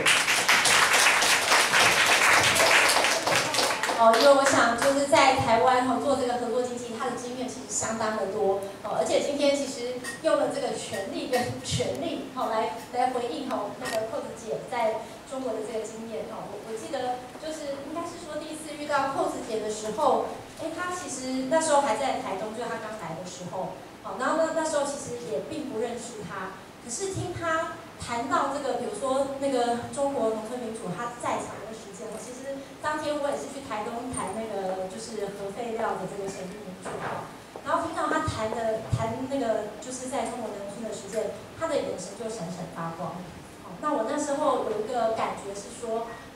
哦，因为我想就是在台湾哈做这个合作经济，它的经验其实相当的多哦，而且今天其实用了这个权力跟权力好来来回应哈那个扣子姐在中国的这个经验哈，我我记得就是应该是说第一次遇到扣子姐的时候，哎，她其实那时候还在台东，就是她刚来的时候，好，然后呢那时候其实也并不认识她。可是听他谈到这个，比如说那个中国农村民主他在场的时间，其实当天我也是去台东谈那个就是核废料的这个显著民主哈，然后听到他谈的谈那个就是在中国农村的时间，他的眼神就闪闪发光。好，那我那时候有一个感觉是说，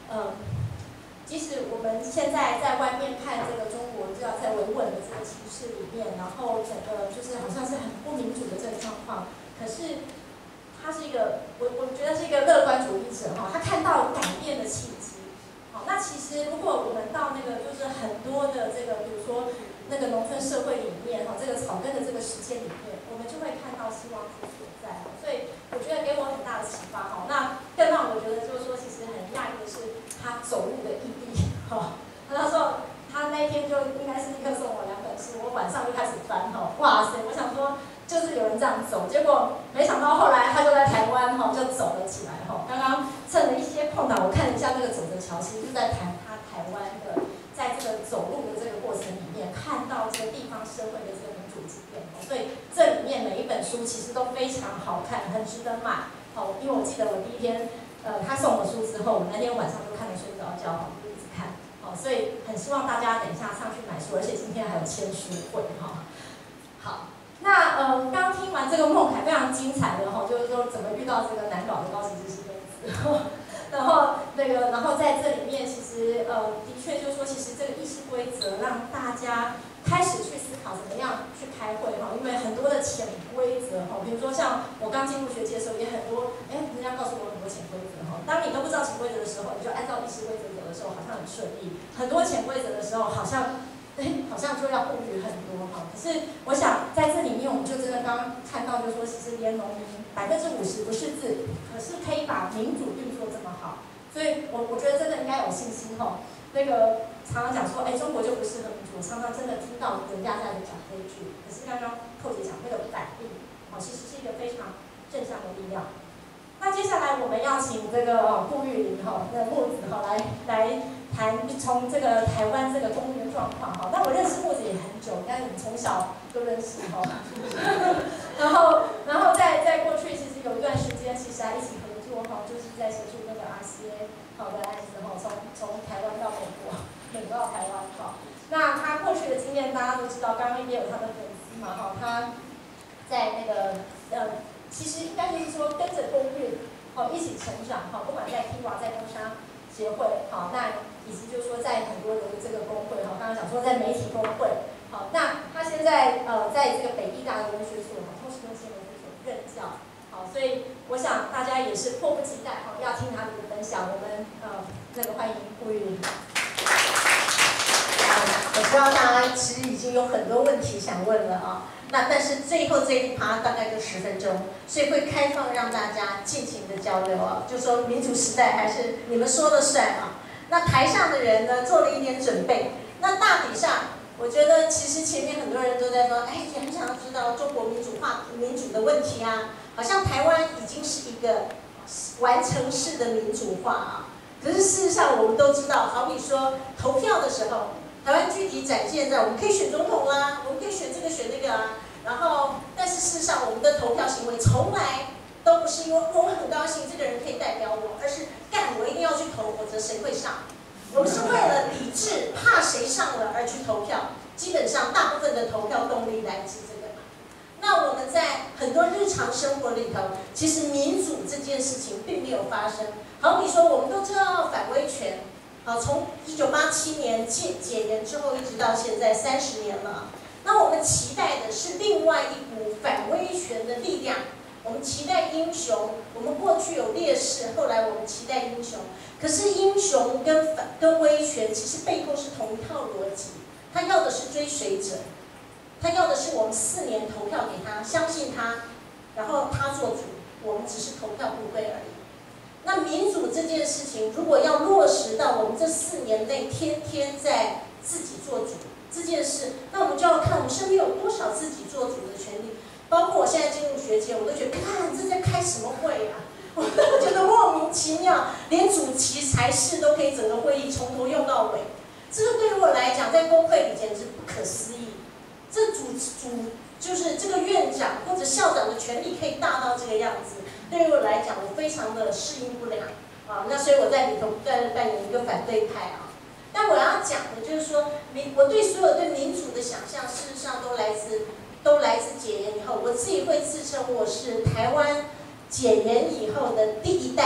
嗯，即使我们现在在外面看这个中国就要在维稳的这个情势里面，然后整个就是好像是很不民主的这个状况，可是他是一个，我我觉得是一个乐观主义者哈，他看到改变的契机。好，那其实如果我们到那个就是很多的这个，比如说那个农村社会里面哈，这个草根的这个实践里面，我们就会看到希望之所在。所以我觉得给我很大的启发哈。那更让我觉得就是说，其实很讶异的是他走路的毅力哈。他说他那一天就应该是立刻送我两本书，我晚上就开始翻哈，哇塞！我想说就是有人这样走，结果没想到后来他就在台湾哈就走了起来哈。刚刚趁了一些空档，我看了一下那个走着桥，其实就在谈他台湾的在这个走路的这个过程里面，看到这个地方社会的这个民主体验。所以这里面每一本书其实都非常好看，很值得买。好，因为我记得我第一天呃他送我书之后，我那天晚上就看得睡不着觉，哈，就一直看。好，所以很希望大家等一下上去买书，而且今天还有签书会哈。好，那呃刚听完这个孟凯非常精彩的哈，就是说怎么遇到这个难搞的高级知识分子，然后那个然后在这里面其实呃的确就是说，其实这个议事规则让大家开始去思考怎么样去开会哈，因为很多的潜规则哈，比如说像我刚进入学界的时候也很多，哎，人家告诉我很多潜规则哈，当你都不知道潜规则的时候，你就按照议事规则走的时候，好像很顺利；很多潜规则的时候，好像哎好像就要顾虑很多哈。可是我想在这里面，我们就真的刚刚看到，就是说，其实连农民百分之五十不识字，可是可以把民主运作这么好，所以我我觉得真的应该有信心哈。那个常常讲说，哎，中国就不适合民主，我常常真的听到人家在讲这一句。可是刚刚寇姐讲那个反应，哦，其实是一个非常正向的力量。那接下来我们要请这个哦顾玉玲哈，那木子哈来来谈从这个台湾这个公园状况哈。那我认识木子也很久，应该你从小就认识哈。然后然后在在过去其实有一段时间，其实还一起合作哈，就是在协助那个 R C A 好的案子哈，从从台湾到美国，美国到台湾哈。那他过去的经验大家都知道，刚刚也有他的粉丝嘛哈，他在那个呃。其实应该就是说跟着公运，哦一起成长哈，不管在 T I W A 在工商协会，好，那以及就是说在很多的这个工会哈，刚刚讲说在媒体工会，好，那他现在呃在这个北艺大的文学所，通识跟新闻所任教，好，所以我想大家也是迫不及待哈，要听他的一个分享。我们呃那个欢迎顾玉玲。 我知道大家其实已经有很多问题想问了啊。那但是最后这一趴大概就十分钟，所以会开放让大家尽情的交流啊，就说民主时代还是你们说了算啊。那台上的人呢做了一点准备，那大体上我觉得其实前面很多人都在说，哎，很想要知道中国民主化、民主的问题啊，好像台湾已经是一个完成式的民主化啊。可是事实上我们都知道，好比说投票的时候。台湾具体展现在我们可以选总统啦，我们可以选这个选那个啊，然后但是事实上我们的投票行为从来都不是因为我很高兴这个人可以代表我，而是干我一定要去投，否则谁会上？我们是为了理智，怕谁上了而去投票。基本上大部分的投票动力来自这个。那我们在很多日常生活里头，其实民主这件事情并没有发生。好比说我们都知道反威权。好，从一九八七年解解严之后，一直到现在三十年了。那我们期待的是另外一股反威权的力量。我们期待英雄，我们过去有烈士，后来我们期待英雄。可是英雄跟反跟威权其实背后是同一套逻辑，他要的是追随者，他要的是我们四年投票给他，相信他，然后他做主，我们只是投票不归而已。那民主这件事情，如果要落实到我们这四年内天天在自己做主这件事，那我们就要看我们身边有多少自己做主的权利。包括我现在进入学界，我都觉得，看这在开什么会啊？我都觉得莫名其妙，连主席才是都可以整个会议从头用到尾。这个对于我来讲，在工会里简直不可思议。这主主就是这个院长或者校长的权力可以大到这个样子。对于我来讲，我非常的适应不良啊，那所以我在里头扮扮演一个反对派啊。但我要讲的就是说，民我对所有对民主的想象，事实上都来自都来自解严以后。我自己会自称我是台湾解严以后的第一代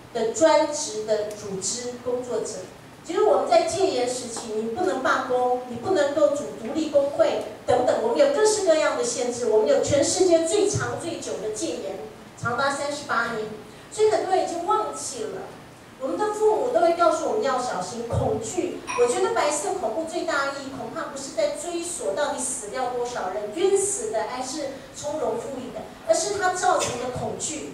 的专职的组织工作者。就是我们在戒严时期，你不能罢工，你不能够组独立工会等等，我们有各式各样的限制。我们有全世界最长最久的戒严，长达三十八年，所以很多人已经忘记了。我们的父母都会告诉我们要小心恐惧。我觉得白色恐怖最大的意义，恐怕不是在追索到底死掉多少人，晕死的还是从容赴义的，而是它造成的恐惧。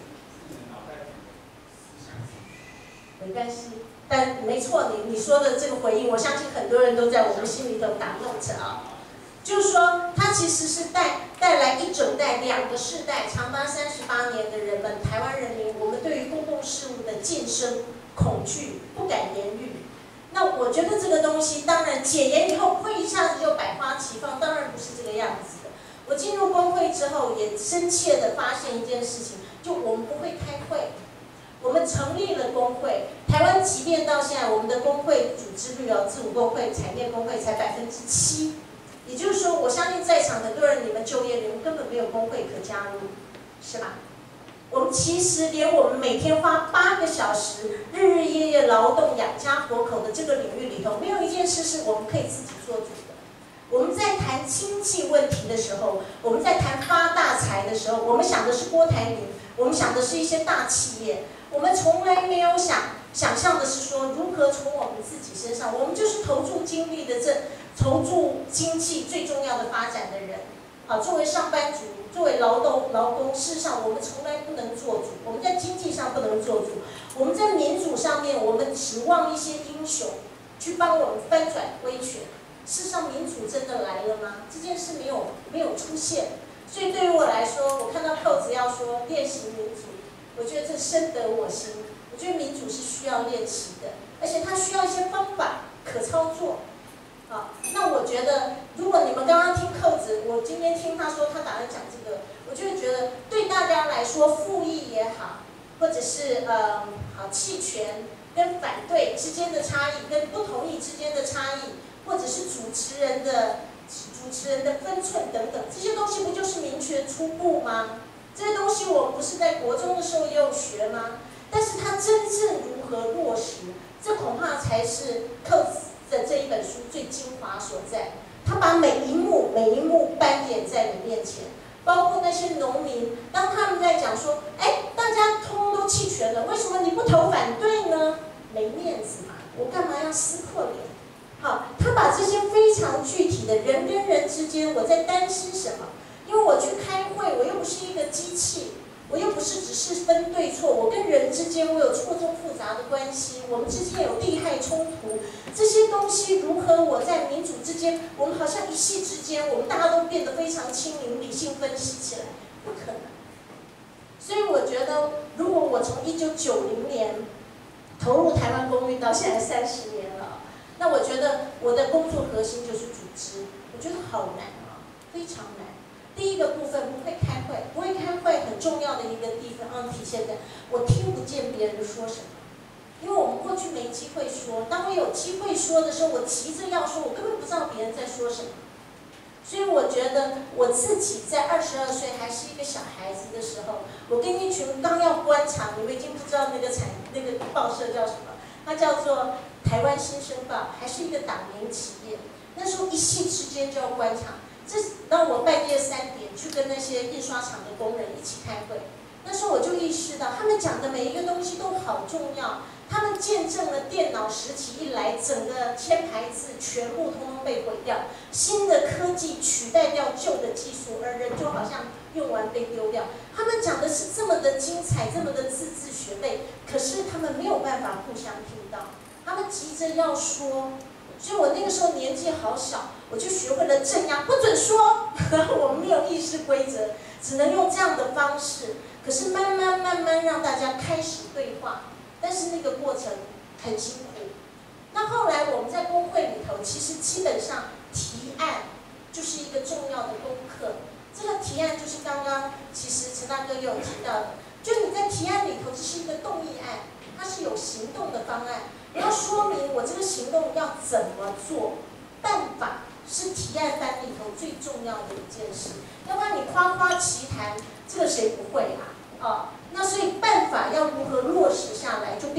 没关系。但没错，你你说的这个回应，我相信很多人都在我们心里头打 note 啊。就是说，它其实是带带来一整代、两个世代，长达三十八年的人们，台湾人民，我们对于公共事务的晋升、恐惧、不敢言喻。那我觉得这个东西，当然解严以后会一下子就百花齐放，当然不是这个样子的。我进入工会之后，也深切的发现一件事情，就我们不会开会。我们成立了工会，台湾即便到现在，我们的工会组织率哦，自主工会、产业工会才百分之七，也就是说，我相信在场很多人，你们就业，你们根本没有工会可加入，是吧？我们其实连我们每天花八个小时，日日夜夜劳动养家活口的这个领域里头，没有一件事是我们可以自己做主的。我们在谈经济问题的时候，我们在谈发大财的时候，我们想的是郭台铭，我们想的是一些大企业。我们从来没有想想象的是说，如何从我们自己身上，我们就是投注精力的这投注经济最重要的发展的人。好，作为上班族，作为劳动劳工，事实上我们从来不能做主，我们在经济上不能做主，我们在民主上面，我们指望一些英雄去帮我们翻转威权。事实上，民主真的来了吗？这件事没有没有出现。所以对于我来说，我看到扣子要说练习民主。我觉得这深得我心。我觉得民主是需要练习的，而且它需要一些方法可操作。好，那我觉得，如果你们刚刚听扣子，我今天听他说他打算讲这个，我就会觉得对大家来说，复议也好，或者是呃好弃权跟反对之间的差异，跟不同意之间的差异，或者是主持人的主持人的分寸等等，这些东西不就是民权初步吗？这些东西我们不是在国中的时候也有学吗？但是它真正如何落实，这恐怕才是扣子的这一本书最精华所在。他把每一幕每一幕斑点在你面前，包括那些农民，当他们在讲说，哎，大家通通都弃权了，为什么你不投反对呢？没面子嘛，我干嘛要撕破脸？好，他把这些非常具体的人跟人之间，我在担心什么？因为我去开会，我又不是一个机器，我又不是只是分对错，我跟人之间我有错综复杂的关系，我们之间有利害冲突，这些东西如何我在民主之间，我们好像一夕之间，我们大家都变得非常清明理性分析起来，不可能。所以我觉得，如果我从一九九零年投入台湾公运到现在三十年了，那我觉得我的工作核心就是组织，我觉得好难啊，非常难。第一个部分不会开会，不会开会很重要的一个地方体现在我听不见别人说什么，因为我们过去没机会说，当我有机会说的时候，我急着要说，我根本不知道别人在说什么。所以我觉得我自己在二十二岁还是一个小孩子的时候，我跟一群刚要关厂，你们已经不知道那个产那个报社叫什么，它叫做台湾新生报，还是一个党民企业。那时候一夕之间就要关厂。这让我半夜三点去跟那些印刷厂的工人一起开会，那时候我就意识到，他们讲的每一个东西都好重要。他们见证了电脑时期一来，整个铅排字全部通通被毁掉，新的科技取代掉旧的技术，而人就好像用完被丢掉。他们讲的是这么的精彩，这么的字字学背，可是他们没有办法互相听到，他们急着要说。所以我那个时候年纪好小，我就学会了镇压，不准说。我们没有议事规则，只能用这样的方式。可是慢慢慢慢让大家开始对话，但是那个过程很辛苦。那后来我们在工会里头，其实基本上提案就是一个重要的功课。这个提案就是刚刚其实陈大哥也有提到的，就你在提案里头，这是一个动议案，它是有行动的方案。你要说明我这个行动要怎么做，办法是提案单里头最重要的一件事。要不然你夸夸其谈，这个谁不会啊？哦，那所以办法要如何落实下来，就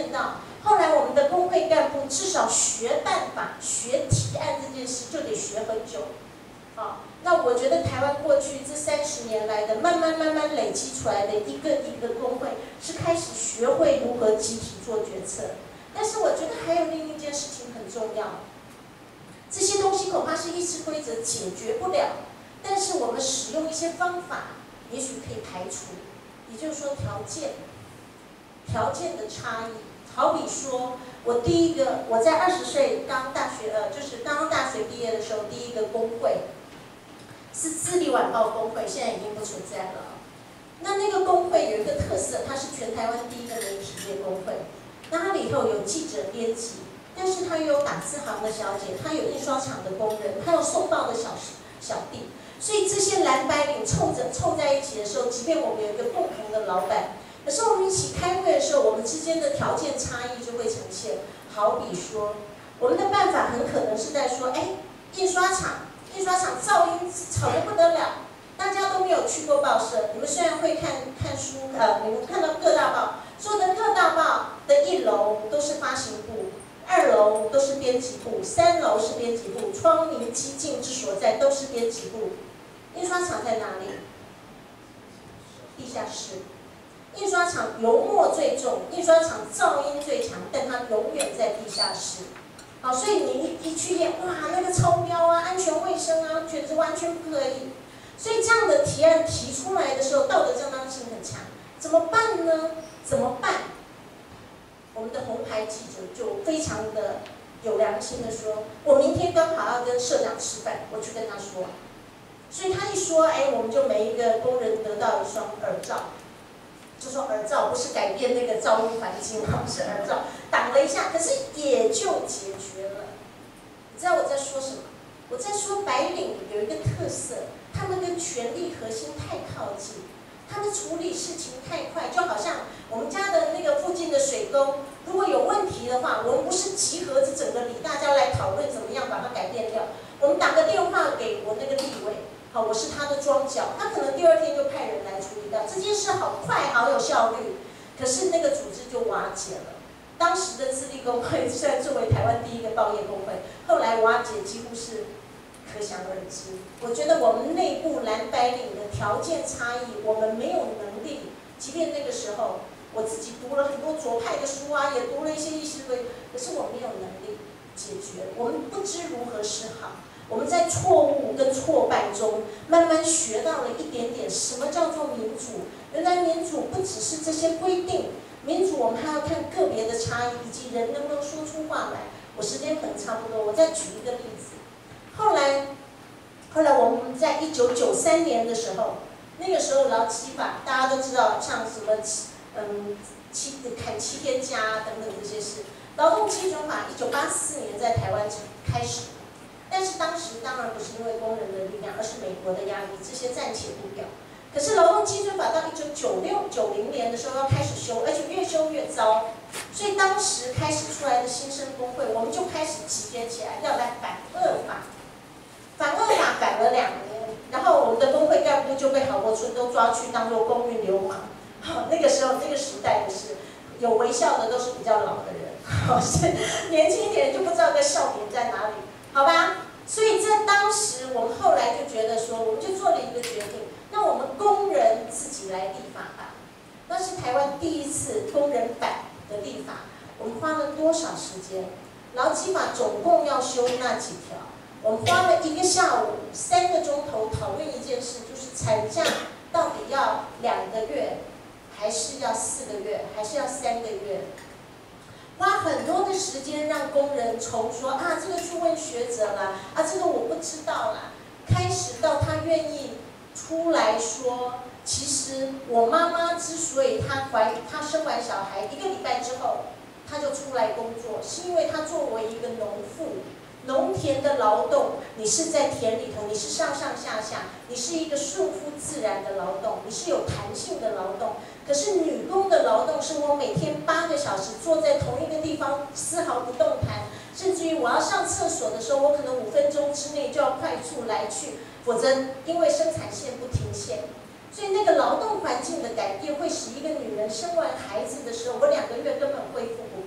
见到，后来我们的工会干部至少学办法、学提案这件事就得学很久。好，那我觉得台湾过去这三十年来的慢慢慢慢累积出来的一个一个工会，是开始学会如何集体做决策。但是我觉得还有另一件事情很重要，这些东西恐怕是议事规则解决不了，但是我们使用一些方法，也许可以排除。也就是说，条件，条件的差异。好比说，我第一个，我在二十岁刚大学呃，就是刚刚大学毕业的时候，第一个工会是自立晚报工会，现在已经不存在了。那那个工会有一个特色，它是全台湾第一个媒体业工会。那它里头有记者、编辑，但是它又有打字行的小姐，它有印刷厂的工人，还有送报的小小弟。所以这些蓝白领凑着凑在一起的时候，即便我们有一个共同的老板，可是我们一起开会的时候，我们之间的条件差异就会呈现。好比说，我们的办法很可能是在说，哎，印刷厂，印刷厂噪音吵得不得了，大家都没有去过报社，你们虽然会看看书，呃，你们看到各大报，所有的各大报的一楼都是发行部，二楼都是编辑部，三楼是编辑部，窗明几净之所在都是编辑部。印刷厂在哪里？地下室。印刷厂油墨最重，印刷厂噪音最强，但它永远在地下室。好，所以你一一去验，哇，那个超标啊，安全卫生啊，简直完全不可以。所以这样的提案提出来的时候，道德正当性很强。怎么办呢？怎么办？我们的红牌记者就非常的有良心的说，我明天刚好要跟社长吃饭，我去跟他说。所以他一说，哎，我们就每一个工人得到一双耳罩，就说耳罩不是改变那个噪音环境，是耳罩挡了一下，可是也就解决了。你知道我在说什么？我在说白领有一个特色，他们跟权力核心太靠近，他们处理事情太快，就好像我们家的那个附近的水沟，如果有问题的话，我们不是集合着整个里大家来讨论怎么样把它改变掉，我们打个电话给我那个立委。好，我是他的庄脚，他可能第二天就派人来处理掉这件事，好快，好有效率。可是那个组织就瓦解了。当时的自立工会虽然作为台湾第一个报业工会，后来瓦解几乎是可想而知。我觉得我们内部蓝白领的条件差异，我们没有能力。即便那个时候我自己读了很多左派的书啊，也读了一些议事规，可是我没有能力解决，我们不知如何是好。我们在错误跟挫败中，慢慢学到了一点点什么叫做民主。原来民主不只是这些规定，民主我们还要看个别的差异，以及人能不能说出话来。我时间可能差不多，我再举一个例子。后来，后来我们在一九九三年的时候，那个时候劳基法大家都知道，像什么嗯七砍七天假等等这些事。劳动基准法一九八四年在台湾开始。但是当时当然不是因为工人的力量，而是美国的压力，这些暂且不表。可是劳动基准法到一九九六、九零年的时候要开始修，而且越修越糟。所以当时开始出来的新生工会，我们就开始集结起来，要来反恶法。反恶法反了两年，然后我们的工会干部就被郝柏村都抓去当作公运流氓。好，那个时候那个时代的是有微笑的都是比较老的人，好，年轻一点就不知道个笑点在哪里。好吧，所以在当时，我们后来就觉得说，我们就做了一个决定，那我们工人自己来立法吧。那是台湾第一次工人版的立法，我们花了多少时间？劳基法总共要修那几条，我们花了一个下午三个钟头讨论一件事，就是产假到底要两个月，还是要四个月，还是要三个月？花很多的时间让工人从说啊这个去问学者啦，啊这个我不知道啦，开始到他愿意出来说，其实我妈妈之所以她怀她生完小孩一个礼拜之后，她就出来工作，是因为她作为一个农妇，农田的劳动，你是在田里头，你是上上下下，你是一个顺乎自然的劳动，你是有弹性的劳动。可是女工的劳动是我每天八个小时坐在同一个地方，丝毫不动弹，甚至于我要上厕所的时候，我可能五分钟之内就要快速来去，否则因为生产线不停线，所以那个劳动环境的改变会使一个女人生完孩子的时候，我两个月根本恢复不过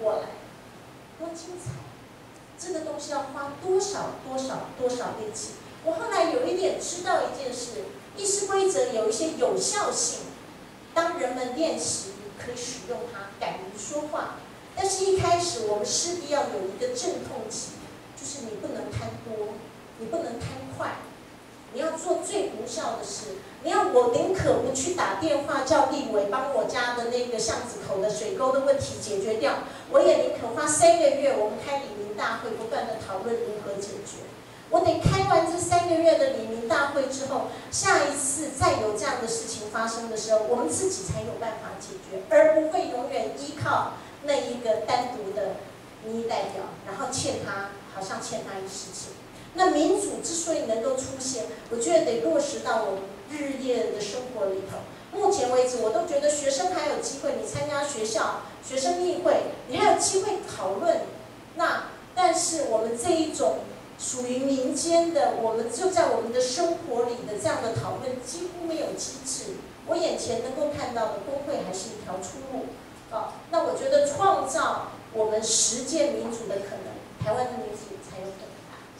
过来，多精彩！这个东西要花多少多少多少力气？我后来有一点知道一件事，议事规则有一些有效性，当人们练习可以使用它，敢于说话。但是一开始我们势必要有一个阵痛期，就是你不能贪多，你不能贪快，你要做最无效的事。你要我宁可不去打电话叫立委帮我家的那个巷子口的水沟的问题解决掉，我也宁可花三个月我们开里民大会，不断的讨论如何解决。我得开完这三个月的里民大会之后，下一次再有这样的事情发生的时候，我们自己才有办法解决，而不会永远依靠那一个单独的民意代表，然后欠他好像欠他一事情。那民主之所以能够出现，我觉得得落实到我们日夜的生活里头。目前为止，我都觉得学生还有机会，你参加学校学生议会，你还有机会讨论。那但是我们这一种属于民间的，我们就在我们的生活里的这样的讨论，几乎没有机制。我眼前能够看到的工会还是一条出路。啊，那我觉得创造我们实践民主的可能，台湾的民主才有可能。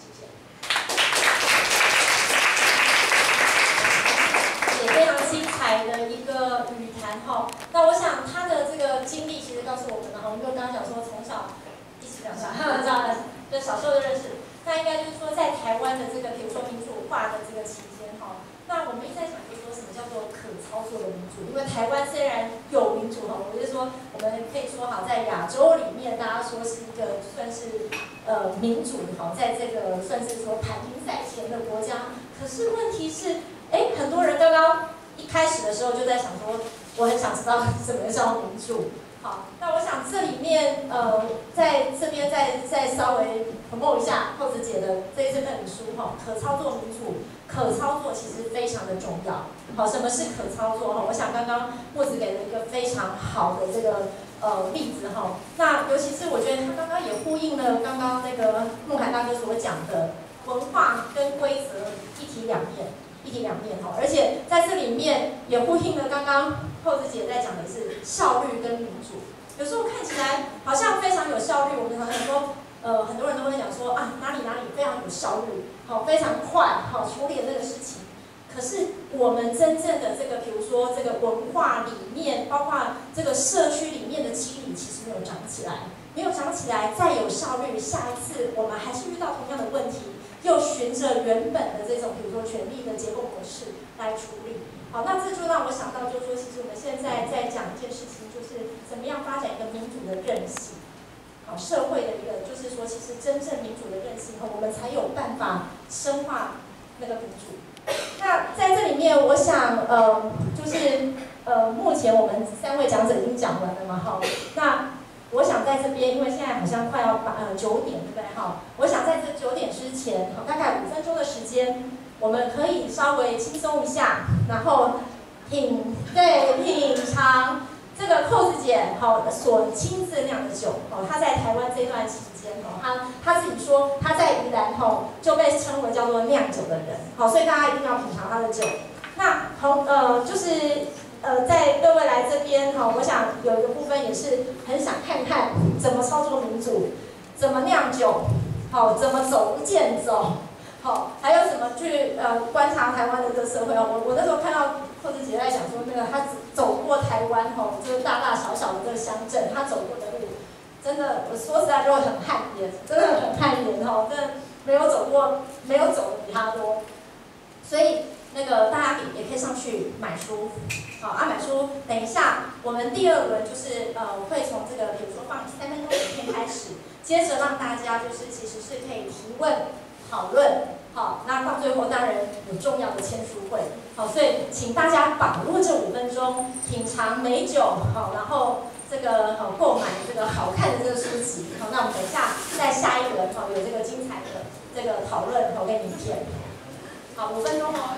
也非常精彩的一个语谈哈。那我想他的这个经历其实告诉我们了哈，我们就刚刚讲说从小一起长大，这样的，就小时候的认识。那应该就是说在台湾的这个比如说民主化的这个期间哈，那我们一直在想就是说什么叫做可操作的民主？因为台湾虽然有民主哈，我就说我们可以说好在亚洲里面，大家说是一个算是呃民主哈，在这个算是说排名在前的国家。可是问题是。哎，很多人刚刚一开始的时候就在想说，我很想知道什么叫民主。好，那我想这里面呃，在这边再再稍微 promote 一下厚子姐的这这本书哈，可操作民主，可操作其实非常的重要。好，什么是可操作哈？我想刚刚墨子给了一个非常好的这个呃例子哈。那尤其是我觉得他刚刚也呼应了刚刚那个慕涵大哥所讲的文化跟规则一体两面。一体两面哈，而且在这里面也呼应了刚刚厚子姐在讲的是效率跟民主。有时候看起来好像非常有效率，我们常常说，呃，很多人都会讲说啊，哪里哪里非常有效率，好，非常快，好处理那个事情。可是我们真正的这个，比如说这个文化里面，包括这个社区里面的肌理，其实没有长起来，没有长起来，再有效率，下一次我们还是遇到同样的问题。又循着原本的这种，比如说权力的结构模式来处理。好，那这就让我想到，就是说，其实我们现在在讲一件事情，就是怎么样发展一个民主的韧性。好，社会的一个，就是说，其实真正民主的韧性后，我们才有办法深化那个民主。那在这里面，我想，呃，就是呃，目前我们三位讲者已经讲完了嘛，哈，那。我想在这边，因为现在好像快要八呃九点，对不对？哈，我想在这九点之前，好，大概五分钟的时间，我们可以稍微轻松一下，然后品对品尝这个扣子姐好所亲自酿的酒，好，她在台湾这段期间，哦，她她自己说她在宜兰吼就被称为叫做酿酒的人，好，所以大家一定要品尝她的酒。那同呃就是。呃，在各位来这边哈，我想有一个部分也是很想看看怎么操作民主，怎么酿酒，好，怎么走路健走，好，还有怎么去呃观察台湾的这个社会哦。我我那时候看到寇子姐在讲说，那个她走过台湾哈，这个大大小小的这个乡镇，她走过的路，真的我说实在就很汗颜，真的很汗颜哈，真的没有走过，没有走的比她多，所以。那个大家也可以上去买书，好啊，买书。等一下，我们第二轮就是呃，会从这个比如说放三分钟影片开始，接着让大家就是其实是可以提问、讨论，好，那到最后当然有重要的签书会，好，所以请大家把握这五分钟，品尝美酒，好，然后这个好购买这个好看的这个书籍，好，那我们等一下在下一轮好有这个精彩的这个讨论好跟影片。好，五分钟哦。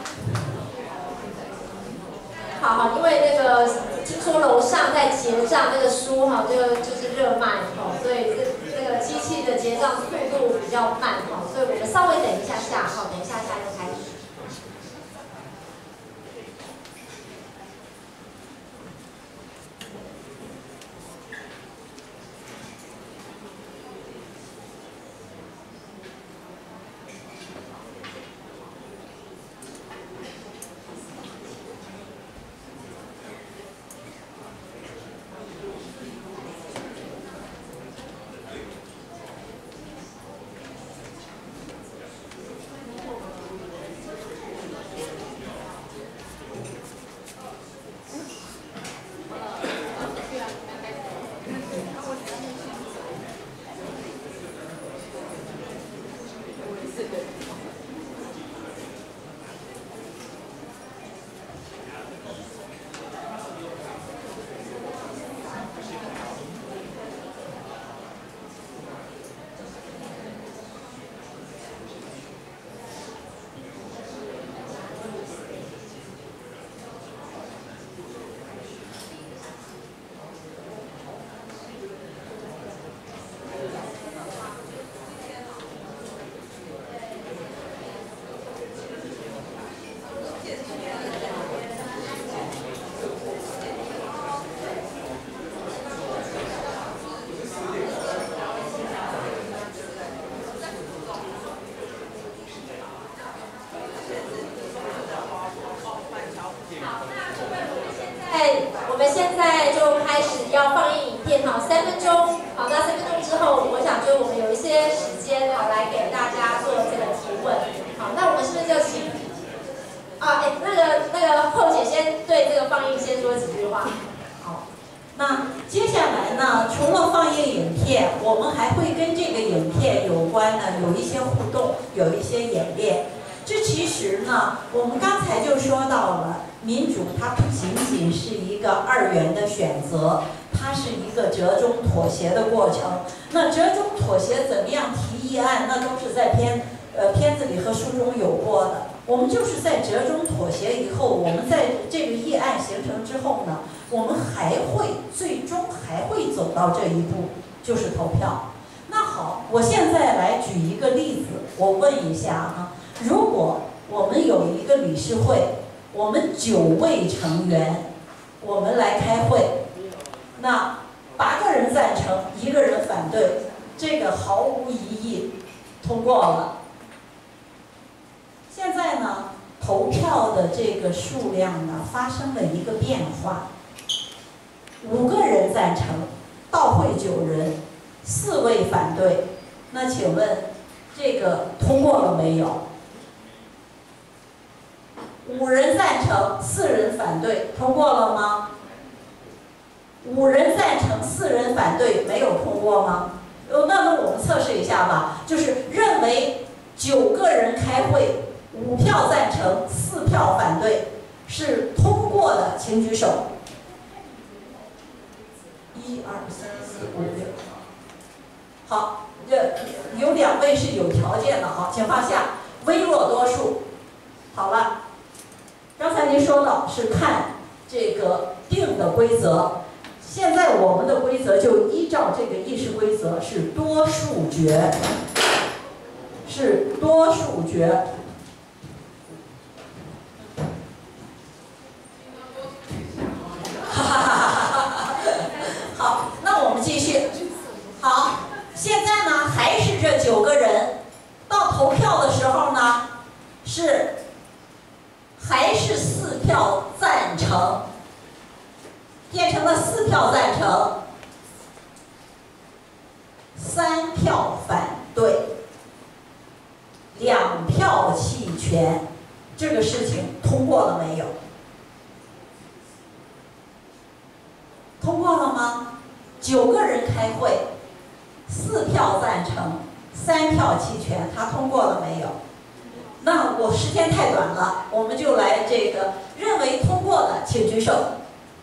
好好，因为那个听说楼上在结账，那个书哈，这个就是热卖哈，所以这这个机器的结账速度比较慢哈，所以我们稍微等一下下，好，等一下下就开始。 我们现在就开始要放映影片，好，三分钟。好，那三分钟之后，我想就我们有一些时间，好来给大家做这个提问。好，那我们是不是就请啊？哎，那个那个后姐先对这个放映先说几句话。 好，那接下来呢，除了放映影片，我们还会跟这个影片有关呢，有一些互动，有一些演练。这其实呢，我们刚才就说到了，民主它不仅仅是一个二元的选择，它是一个折中妥协的过程。那折中妥协怎么样提议案，那都是在片呃片子里和书中有过的。我们就是在折中妥协以后，我们在这个议案形成之后呢，我们还会最终还会走到这一步，就是投票。那好，我现在来举一个例子，我问一下哈。如果我们有一个理事会，我们九位成员，我们来开会，那八个人赞成，一个人反对，这个毫无疑义通过了。现在呢，投票的这个数量呢发生了一个变化，五个人赞成，到会九人，四位反对，那请问这个通过了没有？五人赞成，四人反对，通过了吗？五人赞成，四人反对，没有通过吗？呃，那么我们测试一下吧，就是认为九个人开会，五票赞成，四票反对，是通过的，请举手。一二三四五六。好，这有两位是有条件的，好，请放下。微弱多数。好了。刚才您说到是看这个定的规则，现在我们的规则就依照这个议事规则是多数决，是多数决。哈哈哈哈哈！好，那我们继续。好，现在呢还是这九个人，到投票的时候呢是。还是四票赞成，变成了四票赞成，三票反对，两票弃权，这个事情通过了没有？通过了吗？九个人开会，四票赞成，三票弃权，它通过了没有？那我时间太短了，我们就来这个认为通过的，请举手。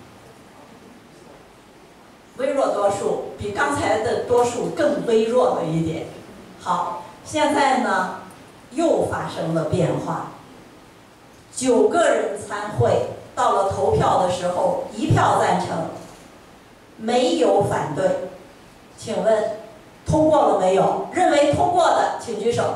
微弱多数比刚才的多数更微弱了一点。好，现在呢又发生了变化，九个人参会，到了投票的时候，一票赞成，没有反对，请问通过了没有？认为通过的，请举手。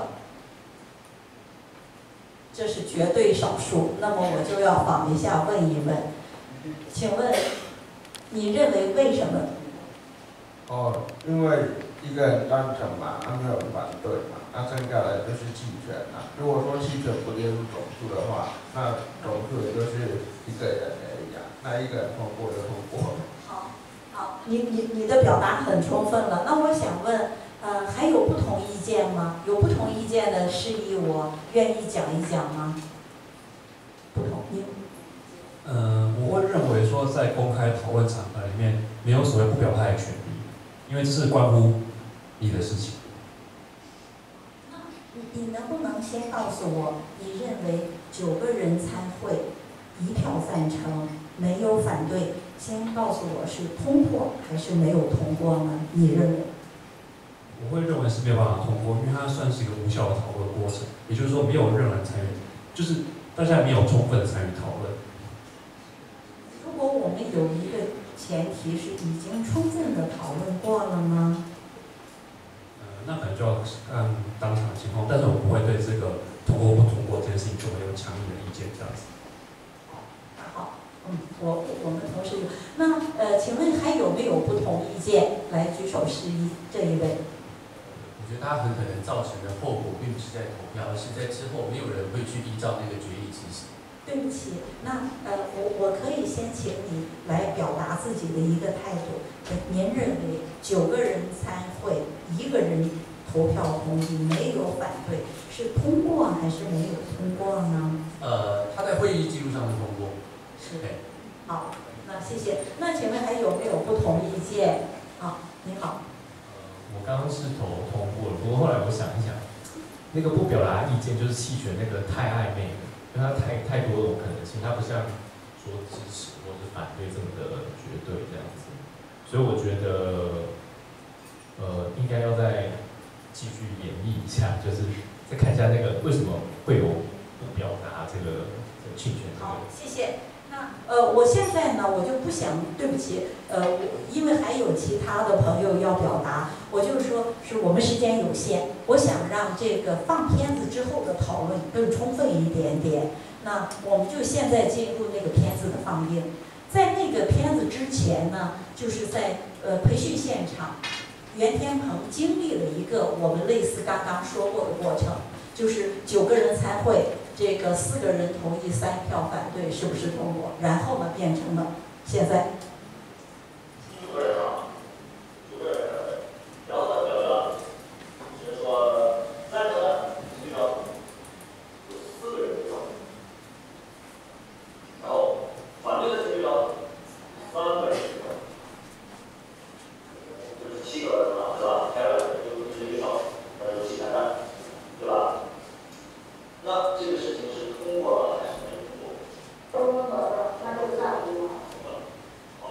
这是绝对少数，那么我就要仿一下问一问，请问你认为为什么？ 哦，因为一个人赞成嘛，他没有反对嘛，那剩下来就是弃权啊。如果说弃权不列入总数的话，那总数也就是一个人而已啊，那一个人通过就通过了。 好，好，你你你的表达很充分了。那我想问。呃，还有不同意见吗？有不同意见的事宜，我愿意讲一讲吗？不同意。 呃，我会认为说，在公开讨论场合里面，没有所谓不表态的权利，因为这是关乎你的事情。 那你你能不能先告诉我，你认为九个人参会，一票赞成，没有反对，先告诉我是通过还是没有通过呢？你认为？ 我会认为是没有办法通过，因为它算是一个无效的讨论过程，也就是说没有任何人参与，就是大家没有充分参与讨论。 如果我们有一个前提是已经充分的讨论过了呢？ 呃，那可能就要看当场的情况，但是我不会对这个通过不通过这件事情就会有强烈的意见这样子。 好，嗯，我我们同时有，那呃，请问还有没有不同意见？来举手示意，这一位。 我觉得它很可能造成的后果，并不是在投票，而是在之后没有人会去依照那个决议执行。 对不起，那呃，我我可以先请你来表达自己的一个态度。您认为九个人参会，一个人投票同意，没有反对，是通过还是没有通过呢？ 呃，他在会议记录上是通过。 是。 对。 好，那谢谢。那请问还有没有不同意见？啊，你好。 我刚刚是投通过了，不过后来我想一想，那个不表达意见就是弃权那个太暧昧了，因为它太太多种可能性，它不像说支持或者反对这么的绝对这样子，所以我觉得，呃，应该要再继续演绎一下，就是再看一下那个为什么会有不表达这个这个弃权这个。 好，谢谢。那呃，我现在呢，我就不想，对不起，呃，我因为还有其他的朋友要表达，我就是说，是我们时间有限，我想让这个放片子之后的讨论更充分一点点。那我们就现在进入那个片子的放映，在那个片子之前呢，就是在呃培训现场，袁天鹏经历了一个我们类似刚刚说过的过程，就是九个人参会。这个四个人同意，三票反对，是不是通过？然后呢，变成了现在。 主个人啊，主个人反对，然后呢，表决了，就是说赞成的提名有四个人提名，然后反对的提名三个人提名，就是七个人啊，是吧？开了就是一场呃游戏谈判，对吧？那这个事情是通过了还是没通过？通过了，那就算通过。好，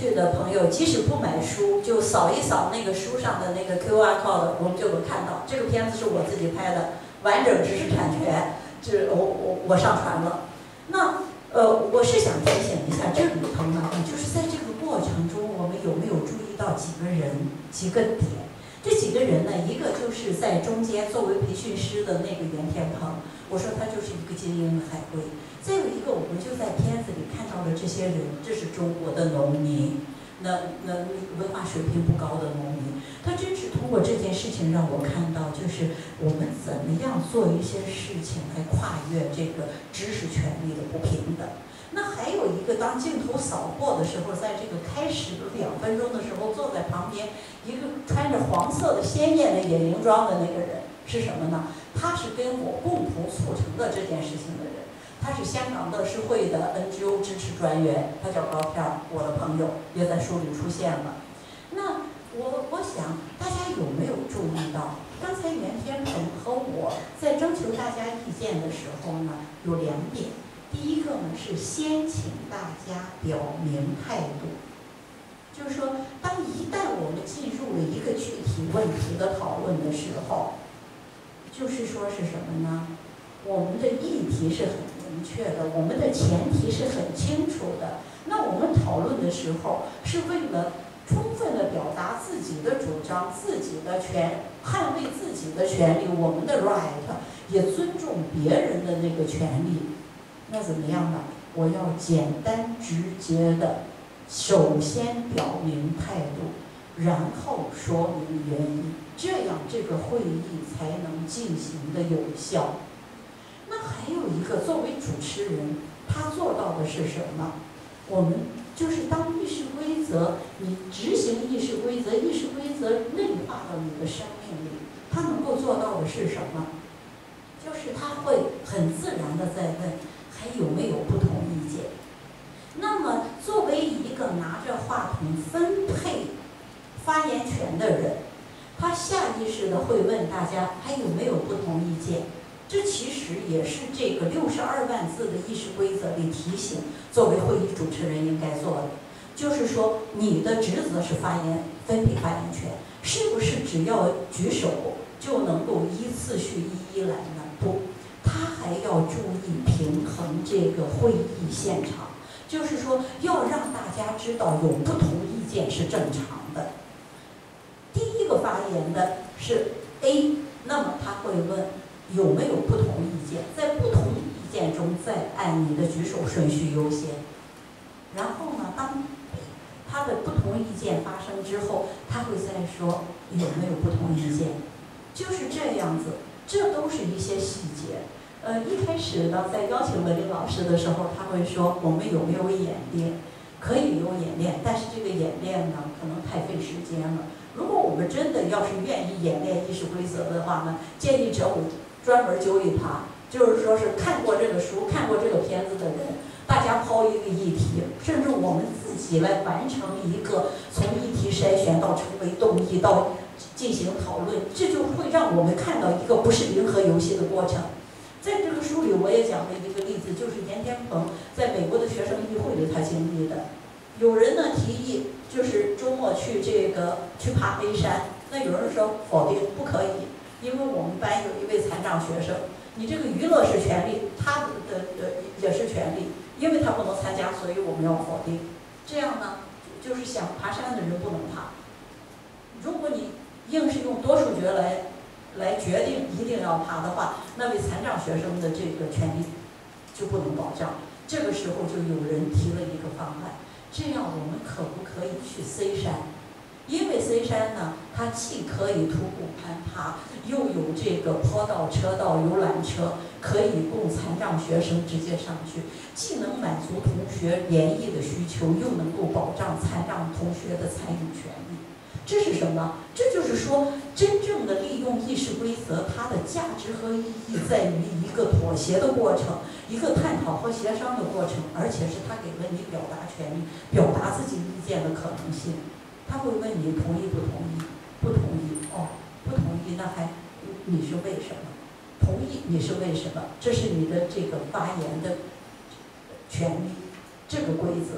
趣的朋友，即使不买书，就扫一扫那个书上的那个 Q R code， 我们就能看到这个片子是我自己拍的，完整知识产权，这我我我上传了。那呃，我是想提醒一下，这里头呢，就是在这个过程中，我们有没有注意到几个人、几个点？这几个人呢，一个就是在中间作为培训师的那个袁天鹏，我说他就是一个精英的海归。再有一个，我们就在片子里看到的这些人，这是中国的农民，那那文化水平不高的农民，他真是通过这件事情让我看到，就是我们怎么样做一些事情来跨越这个知识权利的不平等。那还有一个，当镜头扫过的时候，在这个开始的两分钟的时候，坐在旁边一个穿着黄色的鲜艳的野营装的那个人是什么呢？他是跟我共同促成的这件事情的人。他是香港乐施会的 N G O 支持专员，他叫高片儿，我的朋友也在书里出现了。那我我想大家有没有注意到，刚才袁天鹏和我在征求大家意见的时候呢，有两点。第一个呢是先请大家表明态度，就是说，当一旦我们进入了一个具体问题的讨论的时候，就是说是什么呢？我们的议题是很明确的，我们的前提是很清楚的。那我们讨论的时候，是为了充分的表达自己的主张、自己的权，捍卫自己的权利，我们的 right， 也尊重别人的那个权利。那怎么样呢？我要简单直接的，首先表明态度，然后说明原因，这样这个会议才能进行的有效。那还有一个，作为主持人，他做到的是什么？我们就是当议事规则，你执行议事规则，议事规则内化到你的生命里，他能够做到的是什么？就是他会很自然的在问，还有没有不同意见？那么作为一个拿着话筒分配发言权的人，他下意识的会问大家还有没有不同意见？这其实也是这个六十二万字的议事规则里提醒作为会议主持人应该做的，就是说你的职责是发言分配发言权，是不是只要举手就能够依次序一一来呢？不，他还要注意平衡这个会议现场，就是说要让大家知道有不同意见是正常的。第一个发言的是 A， 那么他会问有没有不同意见，在不同意见中再按你的举手顺序优先。然后呢，当他的不同意见发生之后，他会再说有没有不同意见，就是这样子。这都是一些细节。呃，一开始呢，在邀请文林老师的时候，他会说我们有没有演练？可以有演练，但是这个演练呢，可能太费时间了。如果我们真的要是愿意演练议事规则的话呢，建议找我专门揪一趴，就是说是看过这个书、看过这个片子的人，大家抛一个议题，甚至我们自己来完成一个从议题筛选到成为动议到进行讨论，这就会让我们看到一个不是零和游戏的过程。在这个书里，我也讲了一个例子，就是严天鹏在美国的学生议会里他经历的。有人呢提议，就是周末去这个去爬 A 山，那有人说否定，不可以，因为我们班有一位残障学生，你这个娱乐是权利，他的的的也是权利，因为他不能参加，所以我们要否定。这样呢，就是想爬山的人不能爬。如果你硬是用多数决来来决定一定要爬的话，那位残障学生的这个权利就不能保障。这个时候就有人提了一个方案，这样我们可不可以去 C 山？因为 C 山呢，它既可以徒步攀爬，又有这个坡道、车道、游览车，可以供残障学生直接上去，既能满足同学联谊的需求，又能够保障残障同学的参与权利。这是什么？这就是说，真正的利用议事规则，它的价值和意义在于一个妥协的过程，一个探讨和协商的过程，而且是它给了你表达权利、表达自己意见的可能性。他会问你同意不同意？不同意哦，不同意，那还你是为什么？同意你是为什么？这是你的这个发言的权利，这个规则。